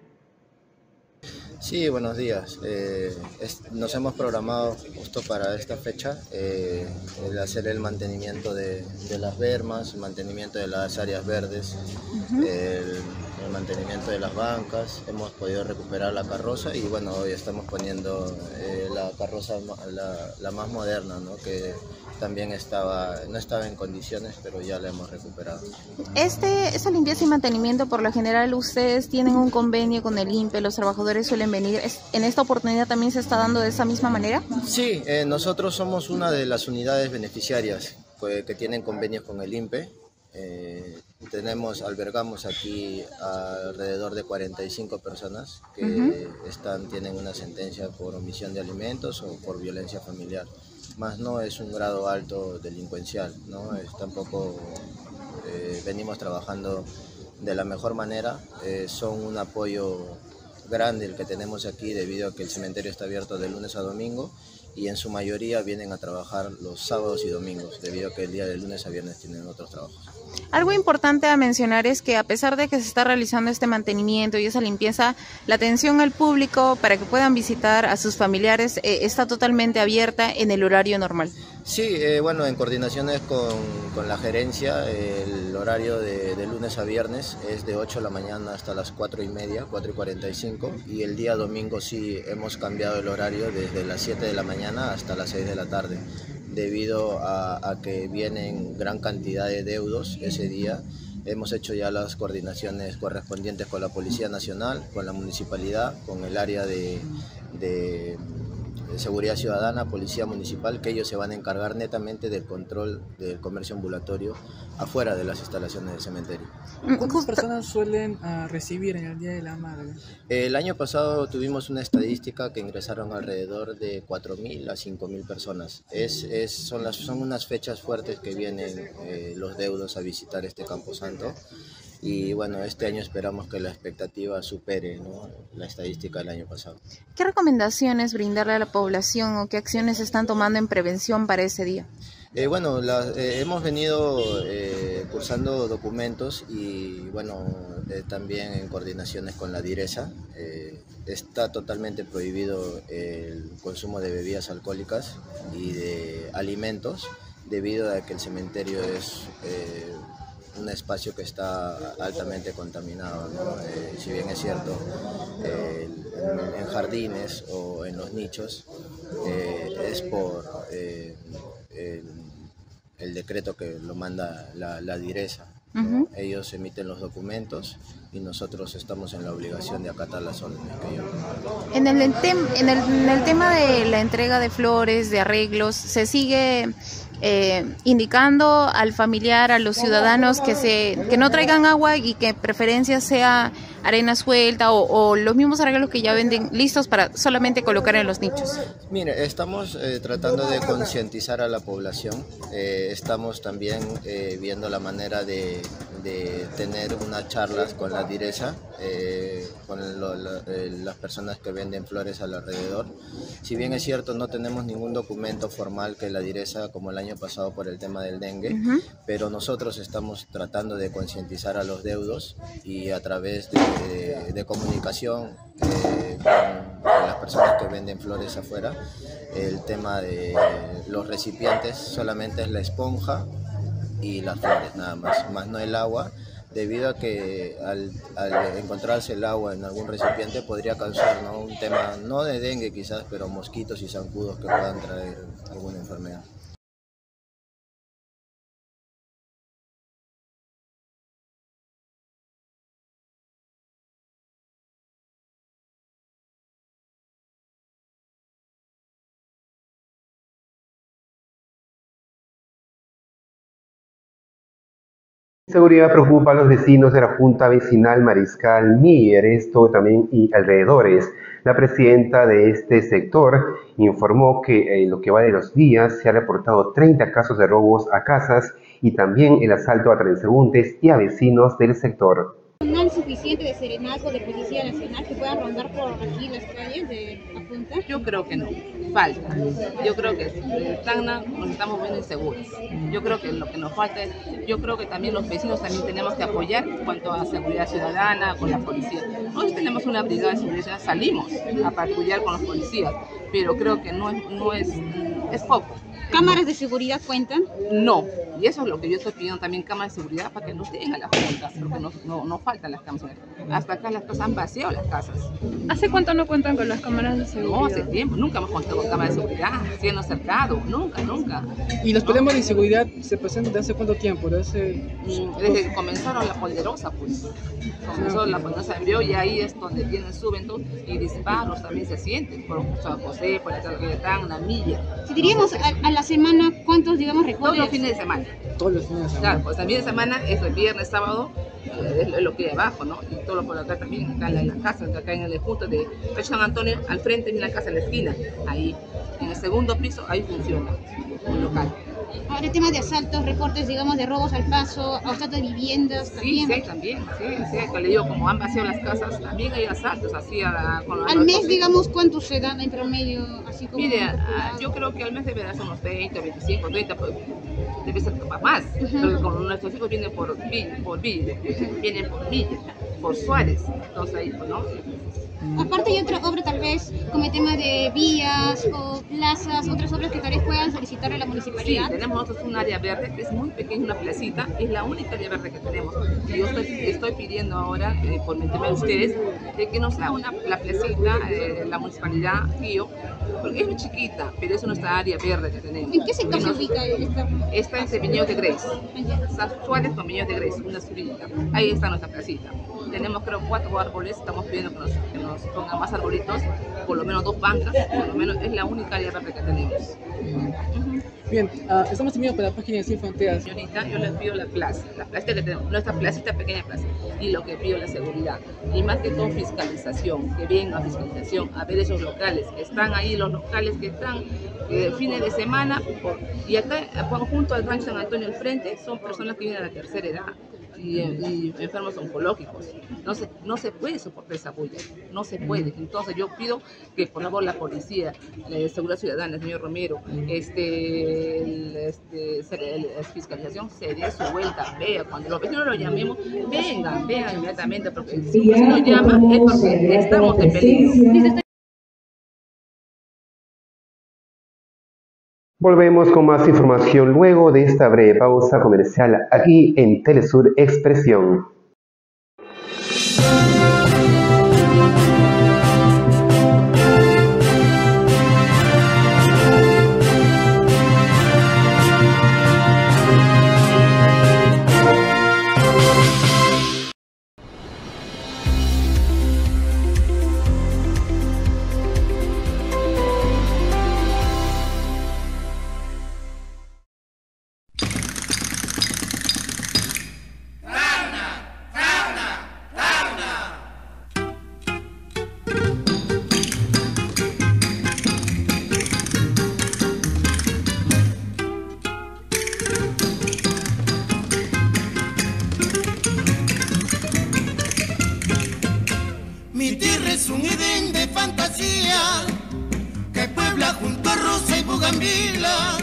Speaker 19: Sí, buenos días. Eh, es, nos hemos programado justo para esta fecha eh, el hacer el mantenimiento de, de las bermas, el mantenimiento de las áreas verdes, uh-huh. el, el mantenimiento de las bancas. Hemos podido recuperar la carroza y bueno, hoy estamos poniendo eh, la carroza la, la más moderna, ¿no? Que también estaba, no estaba en condiciones, pero ya la hemos recuperado.
Speaker 11: Este, esa limpieza y mantenimiento, por lo general, ustedes tienen un convenio con el I N P E, los trabajadores suelen venir. ¿En esta oportunidad también se está dando de esa misma manera?
Speaker 19: Sí, eh, nosotros somos una de las unidades beneficiarias pues, que tienen convenios con el I N P E. Eh, tenemos, albergamos aquí alrededor de cuarenta y cinco personas que uh-huh. están, tienen una sentencia por omisión de alimentos o por violencia familiar. Más no es un grado alto delincuencial, ¿no? Es tampoco eh, venimos trabajando de la mejor manera, eh, son un apoyo grande el que tenemos aquí debido a que el cementerio está abierto de lunes a domingo y en su mayoría vienen a trabajar los sábados y domingos debido a que el día de lunes a viernes tienen otros trabajos.
Speaker 11: Algo importante a mencionar es que a pesar de que se está realizando este mantenimiento y esa limpieza, la atención al público para que puedan visitar a sus familiares eh, está totalmente abierta en el horario normal.
Speaker 19: Sí, eh, bueno, en coordinaciones con, con la gerencia, el horario de, de lunes a viernes es de ocho de la mañana hasta las cuatro y media, cuatro y cuarenta y cinco, y el día domingo sí hemos cambiado el horario desde las siete de la mañana hasta las seis de la tarde, debido a, a que vienen gran cantidad de deudos ese día. Hemos hecho ya las coordinaciones correspondientes con la Policía Nacional, con la Municipalidad, con el área de... de de Seguridad Ciudadana, Policía Municipal, que ellos se van a encargar netamente del control del comercio ambulatorio afuera de las instalaciones del cementerio.
Speaker 1: ¿Cuántas personas suelen uh, recibir en el Día de la Madre?
Speaker 19: El año pasado tuvimos una estadística que ingresaron alrededor de cuatro mil a cinco mil personas. Es, es, son, las, son unas fechas fuertes que vienen eh, los deudos a visitar este camposanto. Y bueno, este año esperamos que la expectativa supere, ¿no?, la estadística del año pasado.
Speaker 11: ¿Qué recomendaciones brindarle a la población o qué acciones están tomando en prevención para ese día?
Speaker 19: Eh, bueno, la, eh, hemos venido eh, cursando documentos y bueno, eh, también en coordinaciones con la DIRESA. Eh, está totalmente prohibido el consumo de bebidas alcohólicas y de alimentos debido a que el cementerio es... Eh, un espacio que está altamente contaminado, ¿no? Eh, si bien es cierto, eh, en, en jardines o en los nichos, eh, es por eh, el, el decreto que lo manda la, la DIRESA, ¿no? Uh-huh. Ellos emiten los documentos y nosotros estamos en la obligación de acatar las órdenes que ellos
Speaker 11: toman. En el, tem- en, el, en el tema de la entrega de flores, de arreglos, se sigue... Eh, indicando al familiar, a los ciudadanos que se que no traigan agua y que preferencia sea arena suelta o, o los mismos arreglos que ya venden listos para solamente colocar en los nichos.
Speaker 19: Mire, estamos eh, tratando de concientizar a la población, eh, estamos también eh, viendo la manera de, de tener unas charlas con la DIRESA, eh, con lo, la, eh, las personas que venden flores alrededor. Si bien es cierto, no tenemos ningún documento formal que la DIRESA, como el año pasado por el tema del dengue, uh-huh. pero nosotros estamos tratando de concientizar a los deudos y a través de, de, de comunicación eh, con, con las personas que venden flores afuera, el tema de los recipientes solamente es la esponja y las flores nada más, más no el agua, debido a que al, al encontrarse el agua en algún recipiente podría causar, ¿no?, un tema no de dengue quizás, pero mosquitos y zancudos que puedan traer alguna enfermedad.
Speaker 2: Seguridad preocupa a los vecinos de la Junta Vecinal Mariscal Miller, esto también y alrededores. La presidenta de este sector informó que en lo que va de los días se han reportado treinta casos de robos a casas y también el asalto a transeúntes y a vecinos del sector.
Speaker 20: ¿No hay suficiente de serenazgo de Policía Nacional que puedan rondar por aquí las calles de la Junta?
Speaker 21: Yo creo que no, falta. Yo creo que en Tacna nos estamos viendo inseguros. Yo creo que lo que nos falta es, yo creo que también los vecinos también tenemos que apoyar en cuanto a seguridad ciudadana con la policía. Nosotros tenemos una brigada de seguridad, salimos a patrullar con los policías, pero creo que no es, no es, es poco.
Speaker 20: ¿Cámaras de seguridad cuentan?
Speaker 21: No, y eso es lo que yo estoy pidiendo también, cámaras de seguridad para que no tengan las juntas, porque no, no, no faltan las cámaras. Hasta acá las casas han vaciado las casas.
Speaker 20: ¿Hace cuánto no cuentan con las cámaras de seguridad?
Speaker 21: No, hace tiempo, nunca hemos contado con cámaras de seguridad, siendo cercado, nunca, nunca.
Speaker 1: ¿Y los problemas de inseguridad se presentan desde hace cuánto tiempo? ¿Desde,
Speaker 21: desde que comenzaron la Ponderosa, pues. Comenzó ah, la Ponderosa envió y ahí es donde tienen subentos y disparos también se sienten, por San José, por el Tacna, Milla.
Speaker 20: Si diríamos a, a la semana, ¿cuántos, digamos, recorres?
Speaker 21: Todos los fines de semana.
Speaker 1: Todos los fines de semana.
Speaker 21: Claro, pues también de semana es el viernes, sábado, eh, es lo que hay abajo, ¿no? Y todo lo por acá también, acá en la, en la casa, acá en el punto de San Antonio, al frente de una casa en la esquina, ahí, en el segundo piso, ahí funciona un local.
Speaker 20: Ahora el tema de asaltos, recortes, digamos, de robos al paso, asaltos de viviendas,
Speaker 21: sí,
Speaker 20: también.
Speaker 21: Sí, también, sí, sí, que le digo, como han vaciado las casas, también hay asaltos así a la, con la,
Speaker 20: al mes, cosas. Digamos, ¿cuántos se dan en promedio? Así como
Speaker 21: mire, uh, yo creo que al mes deberá ser unos veinte, veinticinco, treinta, pues, debe ser más, uh-huh. Pero como nuestros hijos vienen por Villa, por Villa, vienen por Villa, por Suárez, entonces ahí, ¿no?
Speaker 20: Aparte hay otra obra tal vez, como el tema de vías, áreas o plazas, otras obras que tal vez puedan solicitar a la municipalidad?
Speaker 21: Sí, tenemos nosotros un área verde que es muy pequeña, una placita, es la única área verde que tenemos. Y yo estoy, estoy pidiendo ahora, eh, por intermedio de ustedes, de que nos haga una, la placita, eh, la municipalidad, Tío, porque es muy chiquita, pero es nuestra área verde que tenemos.
Speaker 20: ¿En qué sector se ubica esta?
Speaker 21: Está en Viñedos de Grace, Suárez con Viñedos de Grace, una subida. Ahí está nuestra placita. Tenemos creo cuatro árboles, estamos pidiendo que nos, que nos pongan más arbolitos, por lo menos dos bancas, por lo menos es la única área verde que tenemos.
Speaker 1: Bien, uh, estamos terminando con la página de Sin Fronteras.
Speaker 21: Señorita, yo les pido la plaza, la plaza que tenemos, nuestra placita, pequeña plaza, y lo que pido es la seguridad. Y más que todo fiscalización, que venga fiscalización a ver esos locales, que están ahí, los locales que están eh, fines de semana, por, y acá junto al Rancho San Antonio al frente, son personas que vienen a la tercera edad. Y, y enfermos oncológicos. No se, no se puede soportar esa bulla, no se puede. Entonces yo pido que por favor la policía, la Seguridad Ciudadana, el señor Romero, este, el, este, la fiscalización se dé su vuelta, vea, cuando los vecinos lo llamemos, vengan, vengan inmediatamente, porque si un vecino llama es porque estamos en peligro.
Speaker 2: Volvemos con más información luego de esta breve pausa comercial aquí en Telesur Expresión.
Speaker 12: Mi tierra es un Edén de fantasía que puebla junto a Rosa y Bugambila.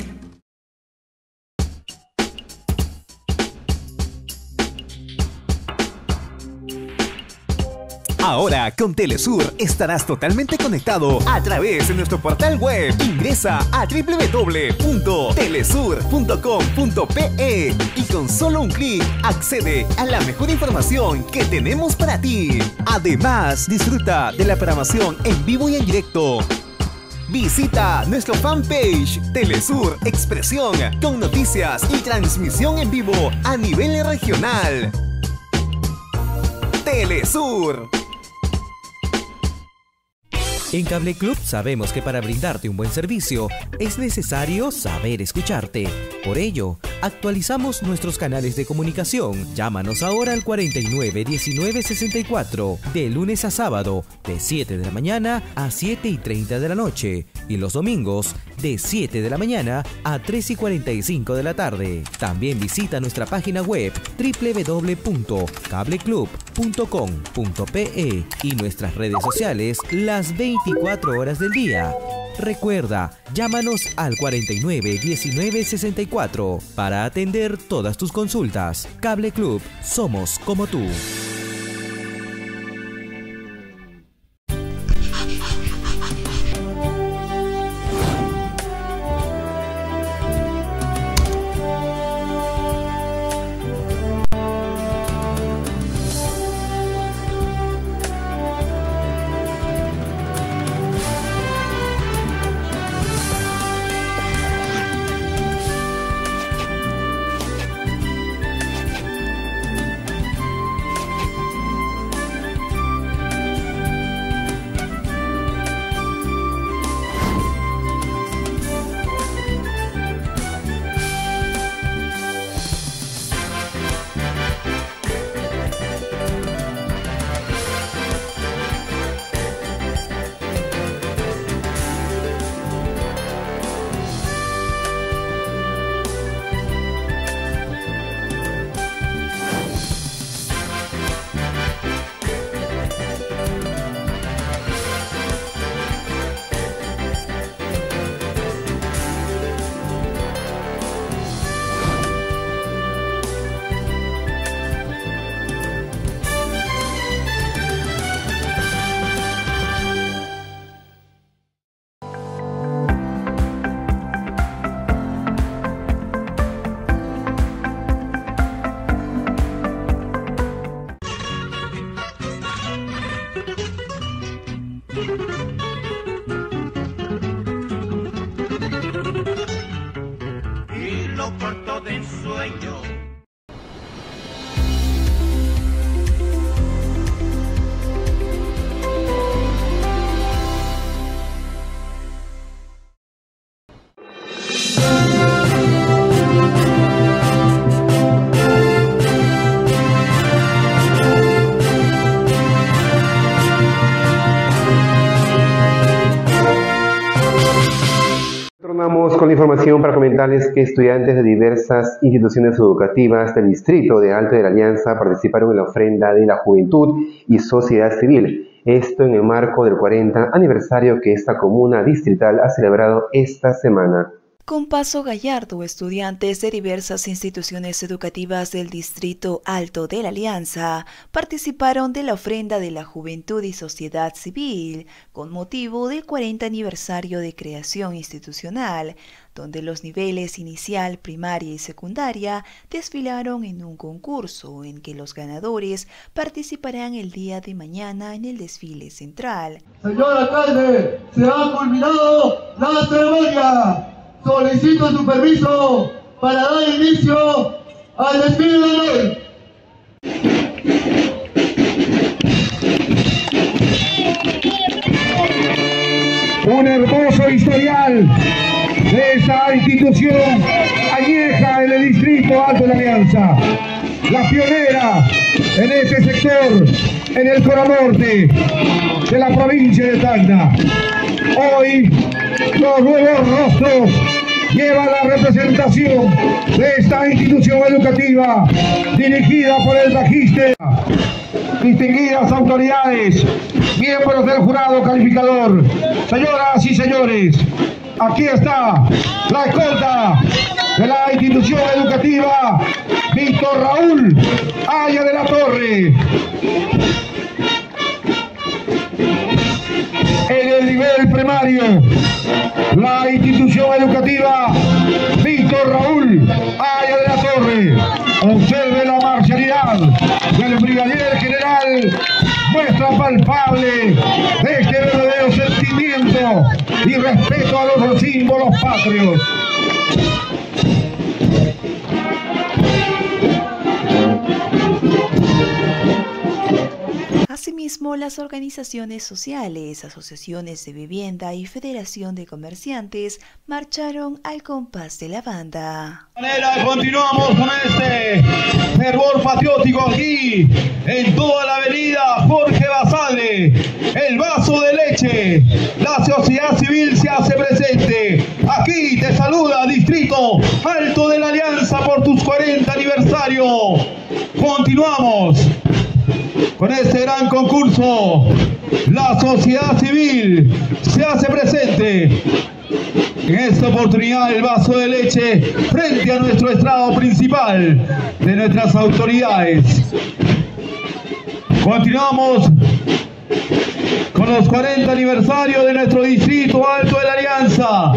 Speaker 13: Ahora con Telesur estarás totalmente conectado a través de nuestro portal web. Ingresa a doble u doble u doble u punto telesur punto com punto pe y con solo un clic accede a la mejor información que tenemos para ti. Además, disfruta de la programación en vivo y en directo. Visita nuestro fanpage Telesur Expresión con noticias y transmisión en vivo a nivel regional. Telesur.
Speaker 14: En Cable Club sabemos que para brindarte un buen servicio es necesario saber escucharte. Por ello, actualizamos nuestros canales de comunicación. Llámanos ahora al cuarenta y nueve diecinueve sesenta y cuatro, de lunes a sábado, de siete de la mañana a siete y treinta de la noche, y los domingos, de siete de la mañana a tres y cuarenta y cinco de la tarde. También visita nuestra página web doble u doble u doble u punto cable club punto com punto pe y nuestras redes sociales las veinticuatro horas del día. Recuerda, llámanos al cuarenta y nueve diecinueve sesenta y cuatro para atender todas tus consultas. Cable Club, somos como tú.
Speaker 2: Retornamos con la información para comentarles que estudiantes de diversas instituciones educativas del distrito de Alto de la Alianza participaron en la ofrenda de la juventud y sociedad civil. Esto en el marco del cuarenta aniversario que esta comuna distrital ha celebrado esta semana.
Speaker 15: Con paso gallardo, estudiantes de diversas instituciones educativas del Distrito Alto de la Alianza participaron de la ofrenda de la Juventud y Sociedad Civil con motivo del cuarenta aniversario de creación institucional, donde los niveles inicial, primaria y secundaria desfilaron en un concurso en que los ganadores participarán el día de mañana en el desfile central.
Speaker 7: Señor alcalde, se ha culminado la ceremonia. Solicito su permiso para dar inicio al desfile de honor.
Speaker 9: Un hermoso historial de esta institución añeja en el Distrito Alto de la Alianza, la pionera en este sector, en el Cono Norte de la provincia de Tacna. Hoy los nuevos rostros llevan la representación de esta institución educativa dirigida por el Magíster. Distinguidas autoridades, miembros del jurado calificador, señoras y señores, aquí está la escolta de la institución educativa Víctor Raúl Aya de la Torre. En el nivel primario, la institución educativa Víctor Raúl Aya de la Torre. Observe la marcialidad del brigadier general, muestra palpable de este verdadero sentimiento y respeto a los símbolos patrios.
Speaker 15: Asimismo, las organizaciones sociales, asociaciones de vivienda y Federación de Comerciantes marcharon al compás de la banda.
Speaker 9: De manera, continuamos con este fervor patriótico aquí en toda la avenida Jorge Basadre. El vaso de leche, la sociedad civil se hace presente. Aquí te saluda Distrito Alto de la Alianza por tus cuarenta aniversario. Continuamos con este gran concurso. La sociedad civil se hace presente. En esta oportunidad el vaso de leche frente a nuestro estrado principal de nuestras autoridades. Continuamos con los cuarenta aniversarios de nuestro Distrito Alto de la Alianza.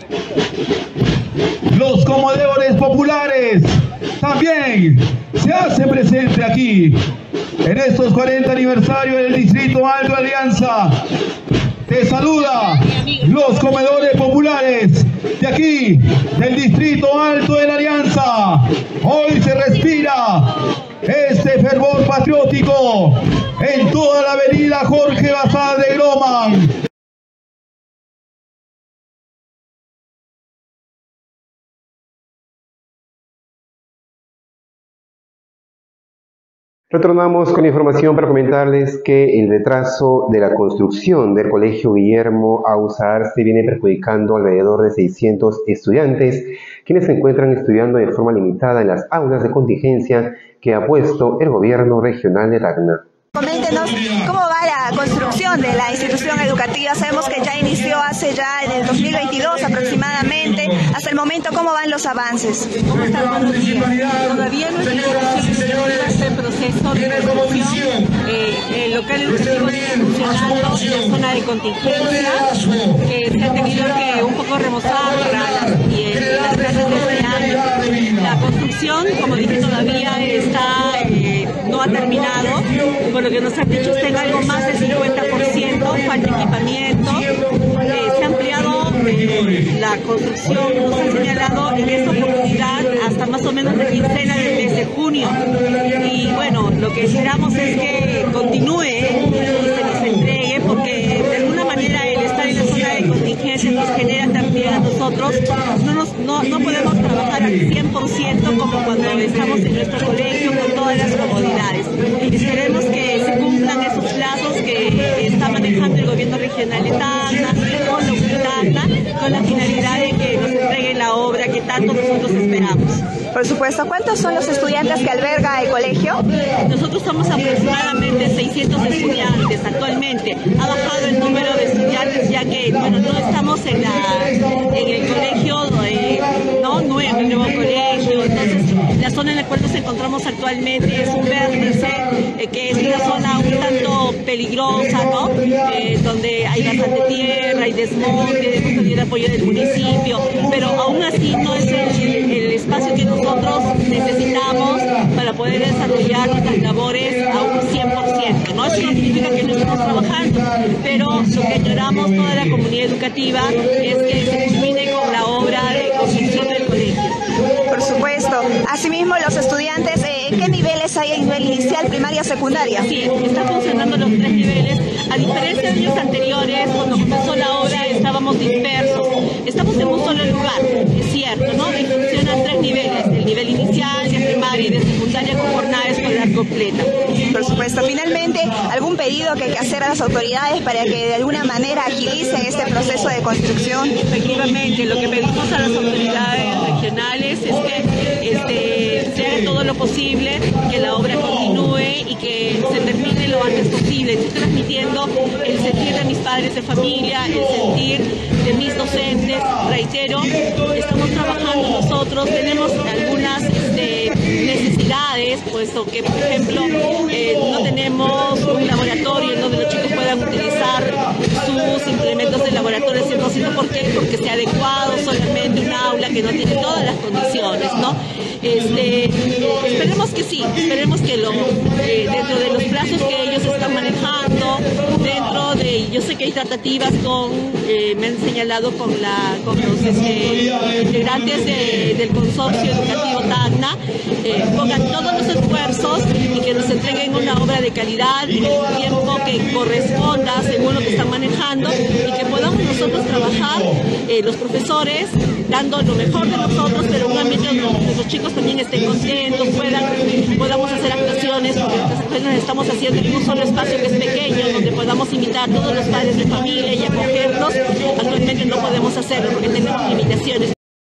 Speaker 9: Los comedores populares también se hacen presente aquí en estos cuarenta aniversarios del Distrito Alto de la Alianza. Te saluda los comedores populares de aquí, del Distrito Alto de la Alianza. Hoy se respira este fervor patriótico en toda la avenida Jorge Basadre Groman.
Speaker 2: Retornamos con información para comentarles que el retraso de la construcción del Colegio Guillermo Ausa Arce viene perjudicando alrededor de seiscientos estudiantes, quienes se encuentran estudiando de forma limitada en las aulas de contingencia que ha puesto el gobierno regional de Tacna.
Speaker 3: Coméntenos cómo va la construcción de la institución educativa. Sabemos que ya inició hace ya en el dos mil veintidós aproximadamente. Hasta el momento, ¿cómo van los avances?
Speaker 22: ¿Cómo están? Buenos días. Todavía nuestra institución está en proceso de construcción. Eh, el local educativo está funcionando en la zona de contingencia, que se ha tenido que un poco remozar para las, y en las clases de este año. La construcción, como dije, todavía está, eh, no ha terminado. Por lo que nos han dicho está en algo más del cincuenta por ciento, falta equipamiento, eh, se ha ampliado eh, la construcción, nos han señalado en esta oportunidad hasta más o menos la quincena del mes de junio. Y bueno, lo que esperamos es que continúe y se nos entregue, porque de alguna manera el estar en la zona de contingencia nos genera también a nosotros, no, nos, no, no podemos trabajar al cien por ciento como cuando estamos en nuestro colegio con todas las comodidades. Esperemos que se cumplan esos plazos que está manejando el gobierno regional de Tacna, con la Tacna, con la finalidad de que tanto nosotros esperamos.
Speaker 4: Por supuesto, ¿cuántos son los estudiantes que alberga el colegio?
Speaker 22: Nosotros somos aproximadamente seiscientos estudiantes actualmente. Ha bajado el número de estudiantes ya que, bueno, no estamos en, la, en el colegio, eh, no, no en el nuevo colegio. Entonces, la zona en la cual nos encontramos actualmente es un vértice, eh, que es una zona un tanto peligrosa, ¿no? Eh, donde hay bastante tierra, hay desmonte, hemos tenido apoyo del municipio, pero aún así no es el, el espacio que nosotros necesitamos para poder desarrollar nuestras labores a un cien por ciento, ¿no? Eso no significa que no estemos trabajando, pero lo que añoramos toda la comunidad educativa es que se culmine con la obra de construcción del colegio.
Speaker 4: Por supuesto. Asimismo, los estudiantes, eh, ¿qué niveles hay a nivel inicial, primaria, secundaria?
Speaker 22: Sí, están funcionando los tres niveles. A diferencia de años anteriores, cuando comenzó la obra estábamos dispersos. Estamos en un solo lugar, es cierto, ¿no? Y funcionan tres niveles, el nivel inicial, de primaria y de secundaria con jornada escolar completa.
Speaker 4: Por supuesto. Finalmente, ¿algún pedido que hay que hacer a las autoridades para que de alguna manera agilicen este proceso de construcción?
Speaker 22: Efectivamente, lo que pedimos a las autoridades regionales es que este, se haga todo lo posible, que la obra continúe y que se termine lo antes posible. Estoy transmitiendo el sentir de mis padres de familia, el sentir de mis docentes. Reitero, estamos trabajando nosotros, tenemos algunas este, necesidades, puesto que, por ejemplo, eh, no tenemos un laboratorio en donde los chicos puedan utilizar sus implementos de laboratorio cien por ciento. ¿Por qué? Porque sea adecuado solamente un aula que no tiene todas las condiciones, ¿no? Este, esperemos que sí, esperemos que lo, eh, dentro de los plazos que ellos están manejando, dentro de, yo sé que hay tratativas con, eh, me han señalado con, la, con los este, integrantes de, del consorcio educativo Tacna, eh, pongan todos los esfuerzos y que nos entreguen una obra de calidad en el tiempo que corresponda según lo que están manejando y que podamos nosotros trabajar, eh, los profesores, dando lo mejor de nosotros, pero en un ambiente donde los chicos también estén contentos, puedan, podamos hacer actuaciones, porque las actuaciones estamos haciendo en un solo espacio que es pequeño, donde podamos invitar a todos los padres de familia y acogerlos. Actualmente no podemos hacerlo porque tenemos limitaciones.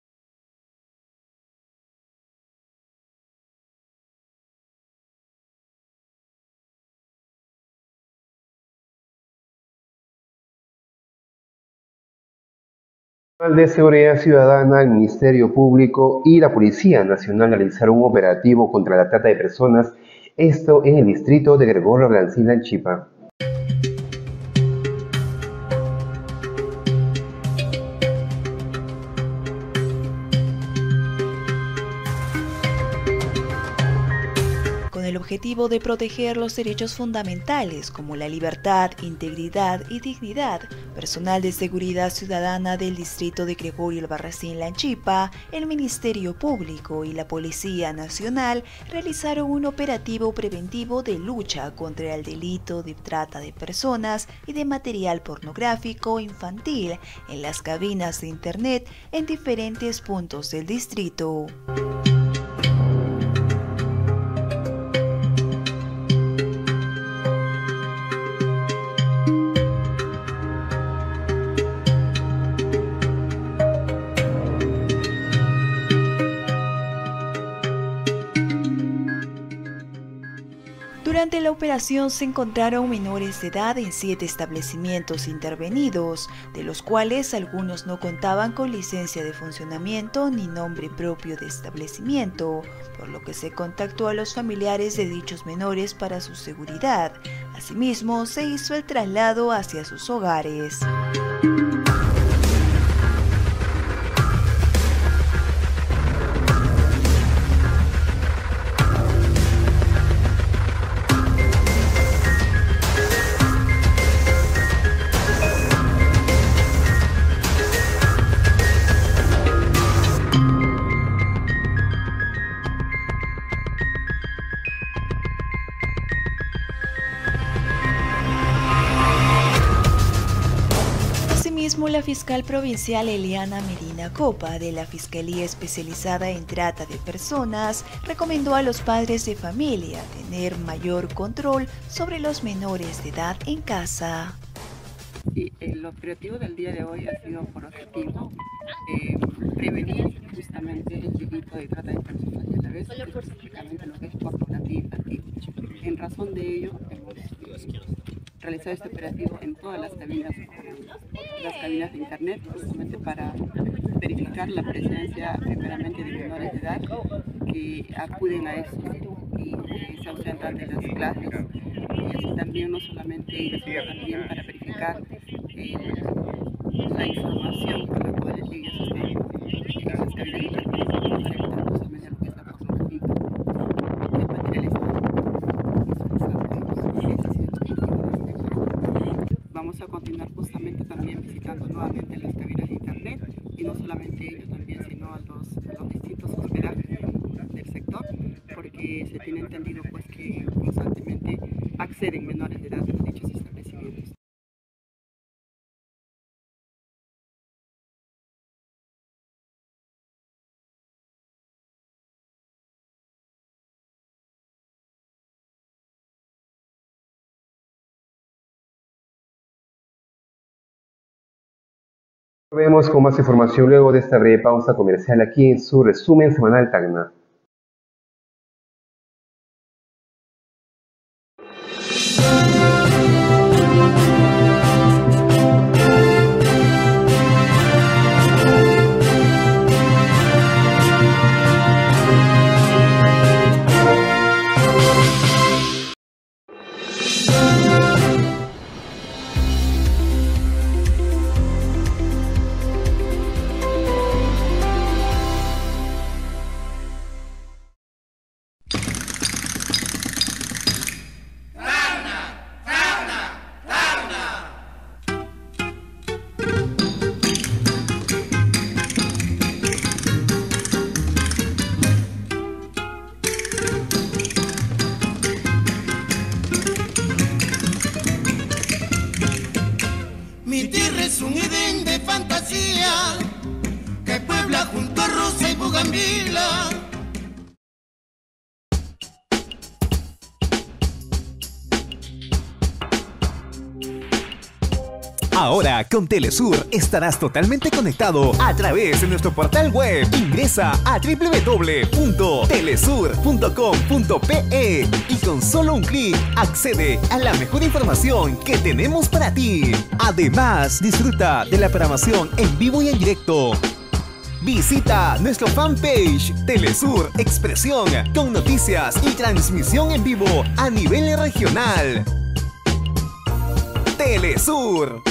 Speaker 2: De Seguridad Ciudadana, el Ministerio Público y la Policía Nacional realizaron un operativo contra la trata de personas, esto en el distrito de Gregorio Blancila, en Chipa.
Speaker 15: Con el objetivo de proteger los derechos fundamentales como la libertad, integridad y dignidad, personal de seguridad ciudadana del distrito de Gregorio Albarracín Lanchipa, el Ministerio Público y la Policía Nacional realizaron un operativo preventivo de lucha contra el delito de trata de personas y de material pornográfico infantil en las cabinas de internet en diferentes puntos del distrito. Durante la operación se encontraron menores de edad en siete establecimientos intervenidos, de los cuales algunos no contaban con licencia de funcionamiento ni nombre propio de establecimiento, por lo que se contactó a los familiares de dichos menores para su seguridad. Asimismo, se hizo el traslado hacia sus hogares. La fiscal provincial Eliana Medina Copa, de la Fiscalía Especializada en Trata de Personas, recomendó a los padres de familia tener mayor control sobre los menores de edad en casa.
Speaker 18: Sí, el objetivo del día de hoy ha sido por objetivo eh, prevenir justamente
Speaker 6: delito de trata de personas y a la vez específicamente lo que es pornografía infantil. En razón de ello, hemos realizado este operativo en todas las cabinas, las cabinas de internet, justamente para verificar la presencia primeramente de menores de edad que acuden a estos y eh, se ausentan de las clases, y así también no solamente ellos, sino también para verificar eh, la información con la cual ellos están en las cabinas de internet para evitar justamente lo que es la pornografía de materiales. Vamos a continuar justamente también visitando nuevamente las cabinas de internet, y no solamente ellos también, sino a los, a los distintos hospedajes del sector, porque se tiene entendido pues que constantemente acceden menores de edad a dichos establecimientos.
Speaker 2: Volvemos con más información luego de esta breve pausa comercial aquí en su resumen semanal Tacna.
Speaker 12: Mi tierra es un Edén de fantasía que puebla junto a Rosa y Bugambila.
Speaker 13: Ahora con Telesur estarás totalmente conectado a través de nuestro portal web. Ingresa a doble u doble u doble u punto telesur punto com punto pe y con solo un clic accede a la mejor información que tenemos para ti. Además, disfruta de la programación en vivo y en directo. Visita nuestro fanpage Telesur Expresión con noticias y transmisión en vivo a nivel regional. Telesur.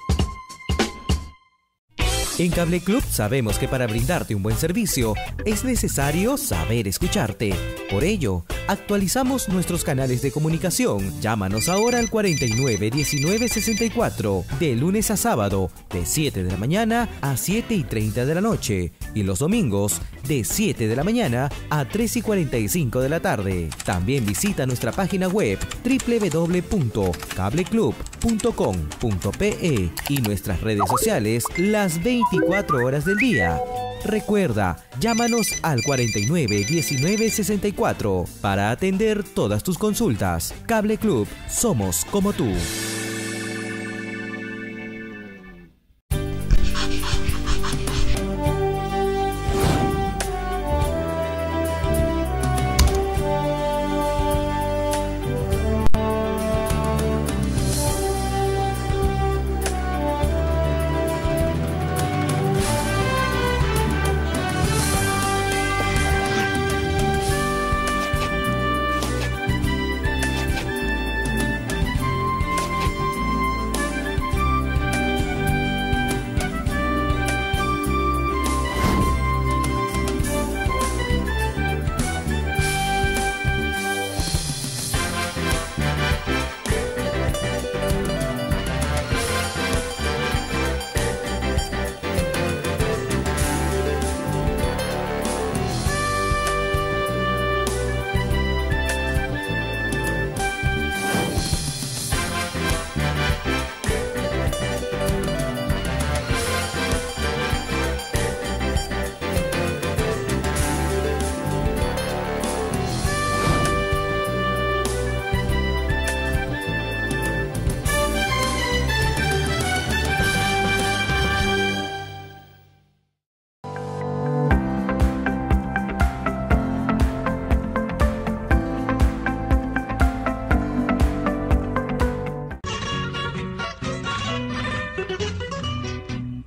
Speaker 14: En Cable Club sabemos que para brindarte un buen servicio es necesario saber escucharte. Por ello, actualizamos nuestros canales de comunicación. Llámanos ahora al cuarenta y nueve diecinueve sesenta y cuatro, de lunes a sábado, de siete de la mañana a siete y treinta de la noche, y los domingos, de siete de la mañana a tres y cuarenta y cinco de la tarde. También visita nuestra página web doble u doble u doble u punto cable club punto com punto pe y nuestras redes sociales las veinticuatro horas del día. Recuerda, llámanos al cuarenta y nueve diecinueve sesenta y cuatro para atender todas tus consultas. Cable Club, somos como tú.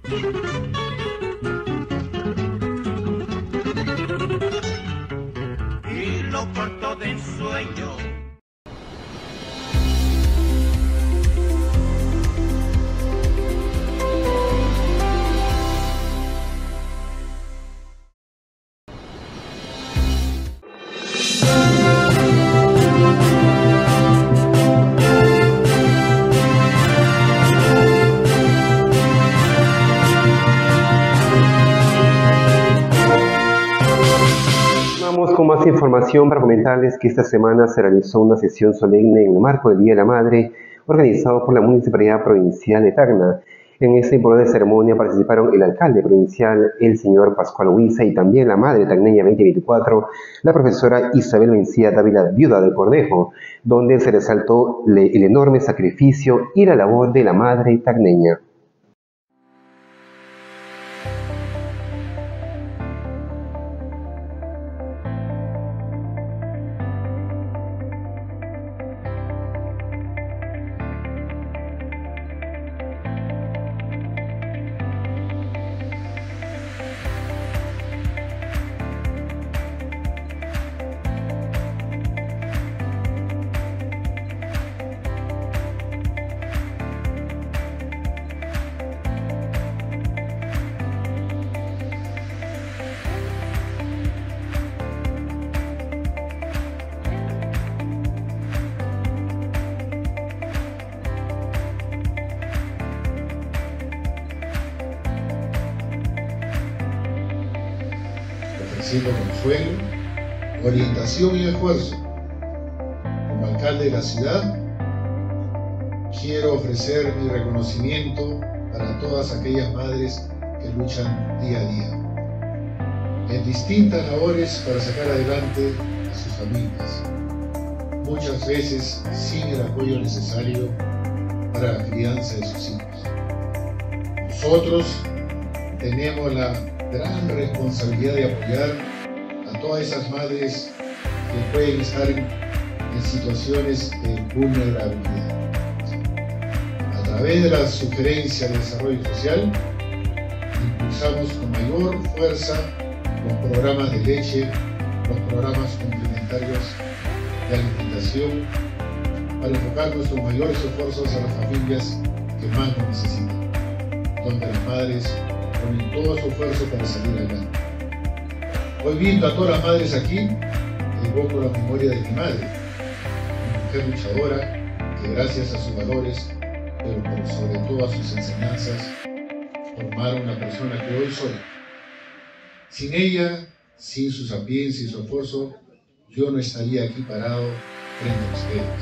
Speaker 12: Y lo corto de ensueño.
Speaker 2: Con más información para comentarles que esta semana se realizó una sesión solemne en el marco del Día de la Madre, organizado por la Municipalidad Provincial de Tacna. En esta importante ceremonia participaron el alcalde provincial, el señor Pascual Huiza, y también la madre tacneña veinte veinticuatro, la profesora Isabel Mencía Dávila, viuda del Cornejo, donde se resaltó el enorme sacrificio y la labor de la madre tacneña.
Speaker 8: Ofreciendo consuelo, orientación y esfuerzo. Como alcalde de la ciudad, quiero ofrecer mi reconocimiento para todas aquellas madres que luchan día a día, en distintas labores para sacar adelante a sus familias, muchas veces sin el apoyo necesario para la crianza de sus hijos. Nosotros tenemos la gran responsabilidad de apoyar a todas esas madres que pueden estar en, en situaciones de vulnerabilidad. A través de la sugerencia de desarrollo social, impulsamos con mayor fuerza los programas de leche, los programas complementarios de alimentación, para enfocar nuestros mayores esfuerzos a las familias que más lo necesitan, donde las madres ponen todo su esfuerzo para salir adelante. Hoy, viendo a todas las madres aquí, evoco la memoria de mi madre, una mujer luchadora que gracias a sus valores, pero por sobre todo a sus enseñanzas, formaron la persona que hoy soy. Sin ella, sin su sapiencia y su esfuerzo, yo no estaría aquí parado frente a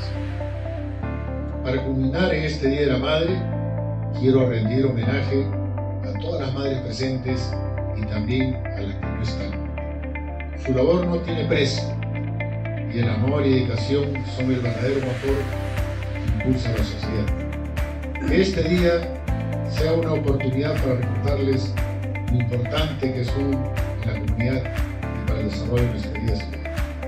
Speaker 8: ustedes. Para culminar en este Día de la Madre, quiero rendir homenaje a todas las madres presentes y también a las que no están. Su labor no tiene precio y el amor y dedicación son el verdadero motor que impulsa a la sociedad. Que este día sea una oportunidad para recordarles lo importante que son en la comunidad y para el desarrollo de nuestra vida social.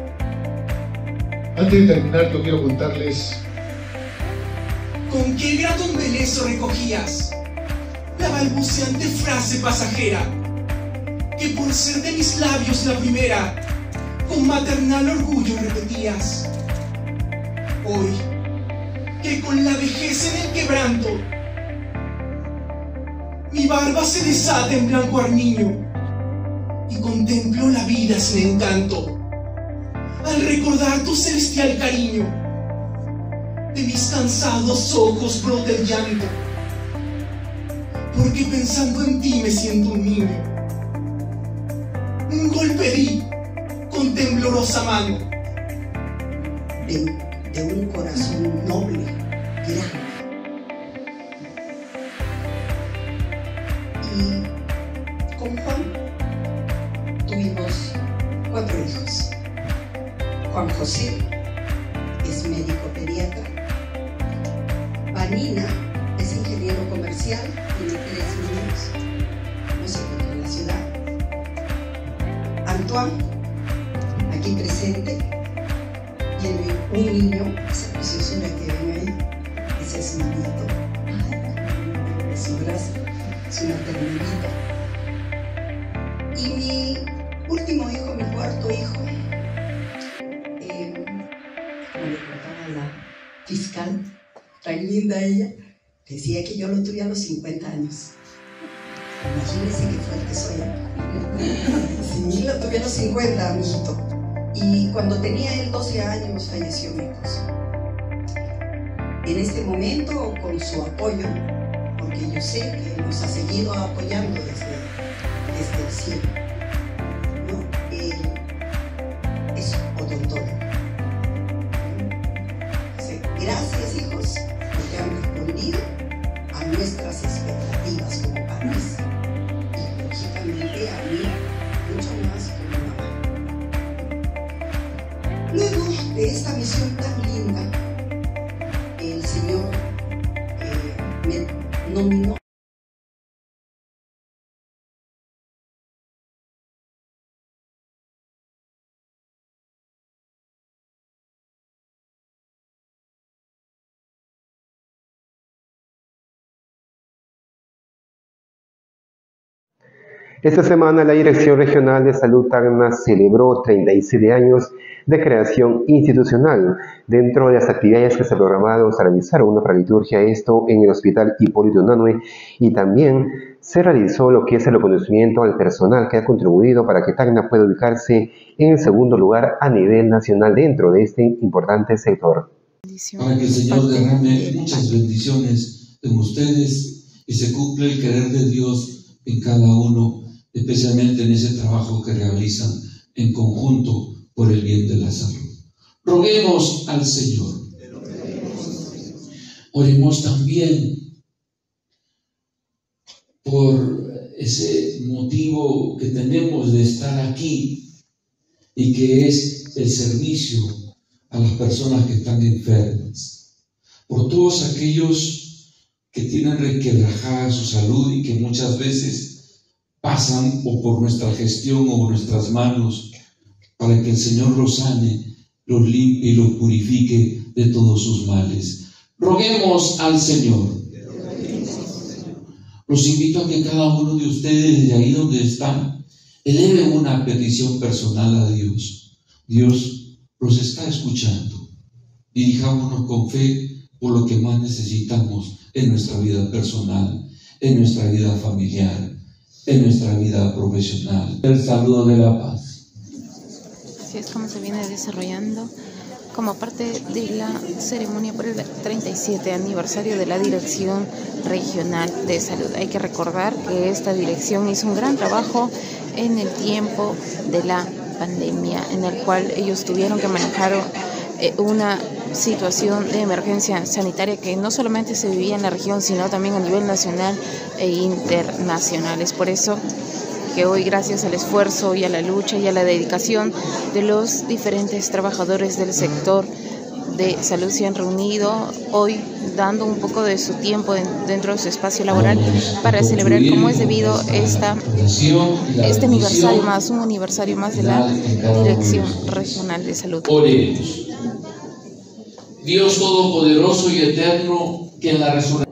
Speaker 8: Antes de terminar, yo quiero contarles
Speaker 18: con qué grato embeleso recogías la balbuceante frase pasajera, que por ser de mis labios la primera, con maternal orgullo repetías. Hoy, que con la vejez en el quebranto, mi barba se desata en blanco armiño, y contemplo la vida sin encanto, al recordar tu celestial cariño, de mis cansados ojos brota el llanto, porque pensando en ti me siento un niño. Un golpe di con temblorosa mano
Speaker 23: de, de un corazón noble, grande. Y con Juan tuvimos cuatro hijos. Juan José es médico pediatra. Vanina es ingeniero comercial, tiene tres niños, no se encuentra en la ciudad. Antoine, aquí presente, tiene un niño, esa preciosura que ven ahí, ese es mi nieto. Ay, su gracia, es una ternerita. Y mi último hijo, mi cuarto hijo, eh, como le contaba a la fiscal, tan linda ella, decía que yo lo tuve a los cincuenta años. Imagínense qué fuerte soy. Sí, lo tuve a los cincuenta, amiguito. Y cuando tenía él doce años, falleció mi esposo. En este momento, con su apoyo, porque yo sé que nos ha seguido apoyando desde, desde el cielo, ¿no? Él es odontólogo. Sí. Gracias, hijos, porque han respondido a nuestras expectativas como padres. Y lógicamente a mí, mucho más como mamá. Luego de esta misión tan linda, el Señor eh, me nominó.
Speaker 2: Esta semana la Dirección Regional de Salud Tacna celebró treinta y siete años de creación institucional. Dentro de las actividades que se programaron se realizaron una preliturgia, esto en el Hospital Hipólito Unanue, y también se realizó lo que es el reconocimiento al personal que ha contribuido para que Tacna pueda ubicarse en el segundo lugar a nivel nacional dentro de este importante sector.
Speaker 5: Para que el Señor derrame muchas bendiciones en ustedes y se cumpla el querer de Dios en cada uno, especialmente en ese trabajo que realizan en conjunto por el bien de la salud. Roguemos al Señor. Oremos también por ese motivo que tenemos de estar aquí y que es el servicio a las personas que están enfermas, por todos aquellos que tienen requebrajada su salud y que muchas veces pasan o por nuestra gestión o nuestras manos para que el Señor los sane, los limpie y los purifique de todos sus males. Roguemos al Señor. Los invito a que cada uno de ustedes, desde ahí donde están, eleve una petición personal a Dios. Dios los está escuchando. Dirijámonos con fe por lo que más necesitamos en nuestra vida personal, en nuestra vida familiar, en nuestra vida profesional. El saludo de la paz.
Speaker 11: Así es como se viene desarrollando como parte de la ceremonia por el treinta y siete aniversario de la Dirección Regional de Salud. Hay que recordar que esta dirección hizo un gran trabajo en el tiempo de la pandemia, en el cual ellos tuvieron que manejar eh, una situación de emergencia sanitaria que no solamente se vivía en la región, sino también a nivel nacional e internacional. Es por eso que hoy, gracias al esfuerzo y a la lucha y a la dedicación de los diferentes trabajadores del sector de salud, se han reunido hoy dando un poco de su tiempo dentro de su espacio laboral para celebrar como es debido esta, este aniversario más, un aniversario más de la Dirección Regional de Salud.
Speaker 5: Oremos. Dios Todopoderoso y Eterno, que en la resurrección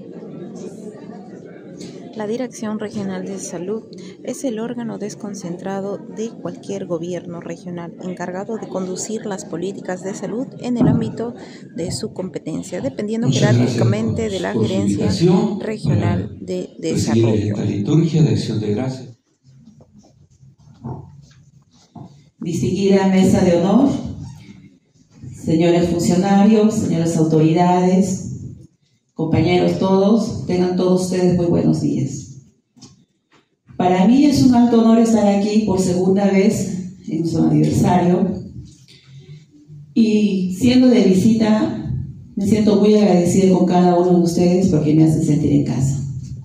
Speaker 11: La Dirección Regional de Salud es el órgano desconcentrado de cualquier gobierno regional encargado de conducir las políticas de salud en el ámbito de su competencia, dependiendo jerárquicamente de la Gerencia Regional de Desarrollo.
Speaker 5: La liturgia de acción de gracias.
Speaker 16: Distinguida mesa de honor, señores funcionarios, señoras autoridades, compañeros todos, tengan todos ustedes muy buenos días. Para mí es un alto honor estar aquí por segunda vez en su aniversario y siendo de visita me siento muy agradecida con cada uno de ustedes porque me hacen sentir en casa.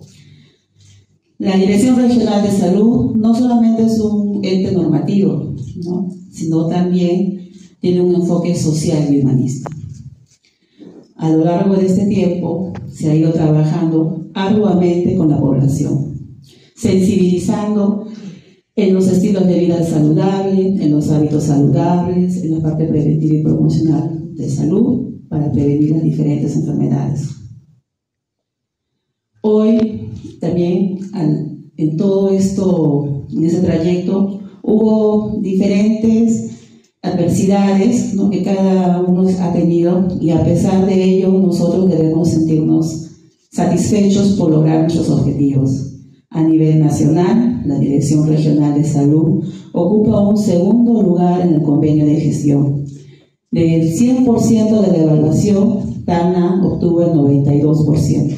Speaker 16: La Dirección Regional de Salud no solamente es un ente normativo, ¿no?, sino también tiene un enfoque social y humanista. A lo largo de este tiempo se ha ido trabajando arduamente con la población, sensibilizando en los estilos de vida saludable, en los hábitos saludables, en la parte preventiva y promocional de salud para prevenir las diferentes enfermedades. Hoy también al, en todo esto, en ese trayecto, hubo diferentes adversidades, ¿no?, que cada uno ha tenido, y a pesar de ello nosotros debemos sentirnos satisfechos por lograr nuestros objetivos. A nivel nacional, la Dirección Regional de Salud ocupa un segundo lugar en el convenio de gestión. Del cien por ciento de la evaluación, Tacna obtuvo el noventa y dos por ciento.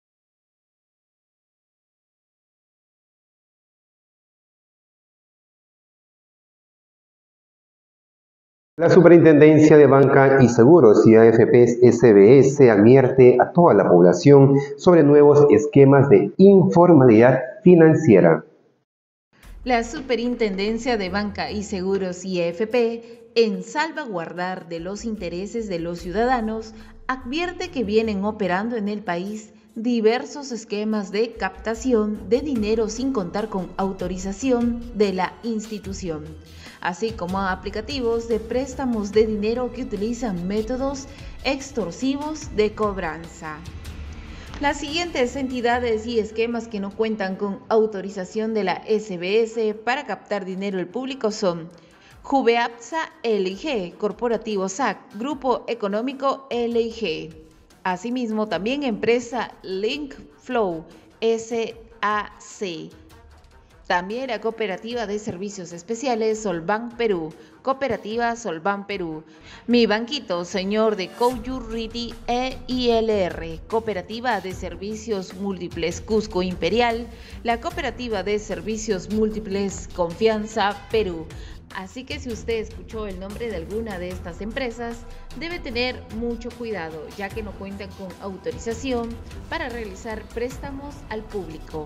Speaker 2: La Superintendencia de Banca y Seguros y A F P S B S advierte a toda la población sobre nuevos esquemas de informalidad financiera.
Speaker 11: La Superintendencia de Banca y Seguros y A F P, en salvaguardar de los intereses de los ciudadanos, advierte que vienen operando en el país diversos esquemas de captación de dinero sin contar con autorización de la institución, así como aplicativos de préstamos de dinero que utilizan métodos extorsivos de cobranza. Las siguientes entidades y esquemas que no cuentan con autorización de la S B S para captar dinero del público son Juveapsa L I G, Corporativo S A C, Grupo Económico L I G. Asimismo, también empresa Link Flow S A C. También la Cooperativa de Servicios Especiales Solbank Perú, Cooperativa Solbank Perú, Mi Banquito, Señor de Coyurriti e I L R, Cooperativa de Servicios Múltiples Cusco Imperial, la Cooperativa de Servicios Múltiples Confianza Perú. Así que si usted escuchó el nombre de alguna de estas empresas, debe tener mucho cuidado, ya que no cuentan con autorización para realizar préstamos al público.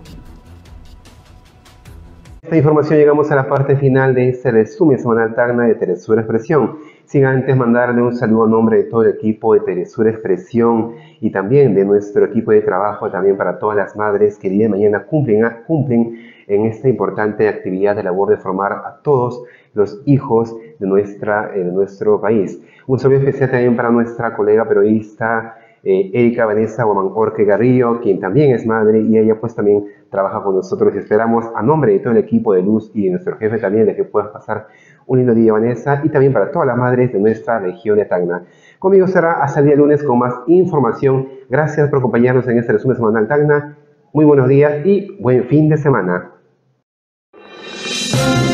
Speaker 2: Esta información llegamos a la parte final de este resumen semanal Tacna de Telesur Expresión. Sin antes mandarle un saludo a nombre de todo el equipo de Telesur Expresión y también de nuestro equipo de trabajo, también para todas las madres que el día de mañana cumplen, cumplen en esta importante actividad de labor de formar a todos los hijos de, nuestra, eh, de nuestro país. Un saludo especial también para nuestra colega periodista eh, Erika Vanessa Guamancorque Garrillo, quien también es madre y ella pues también trabaja con nosotros. Esperamos a nombre de todo el equipo de Luz y de nuestro jefe también de que puedas pasar un lindo día, Vanessa, y también para todas las madres de nuestra región de Tacna. Conmigo será hasta el día lunes con más información. Gracias por acompañarnos en este resumen semanal Tacna. Muy buenos días y buen fin de semana.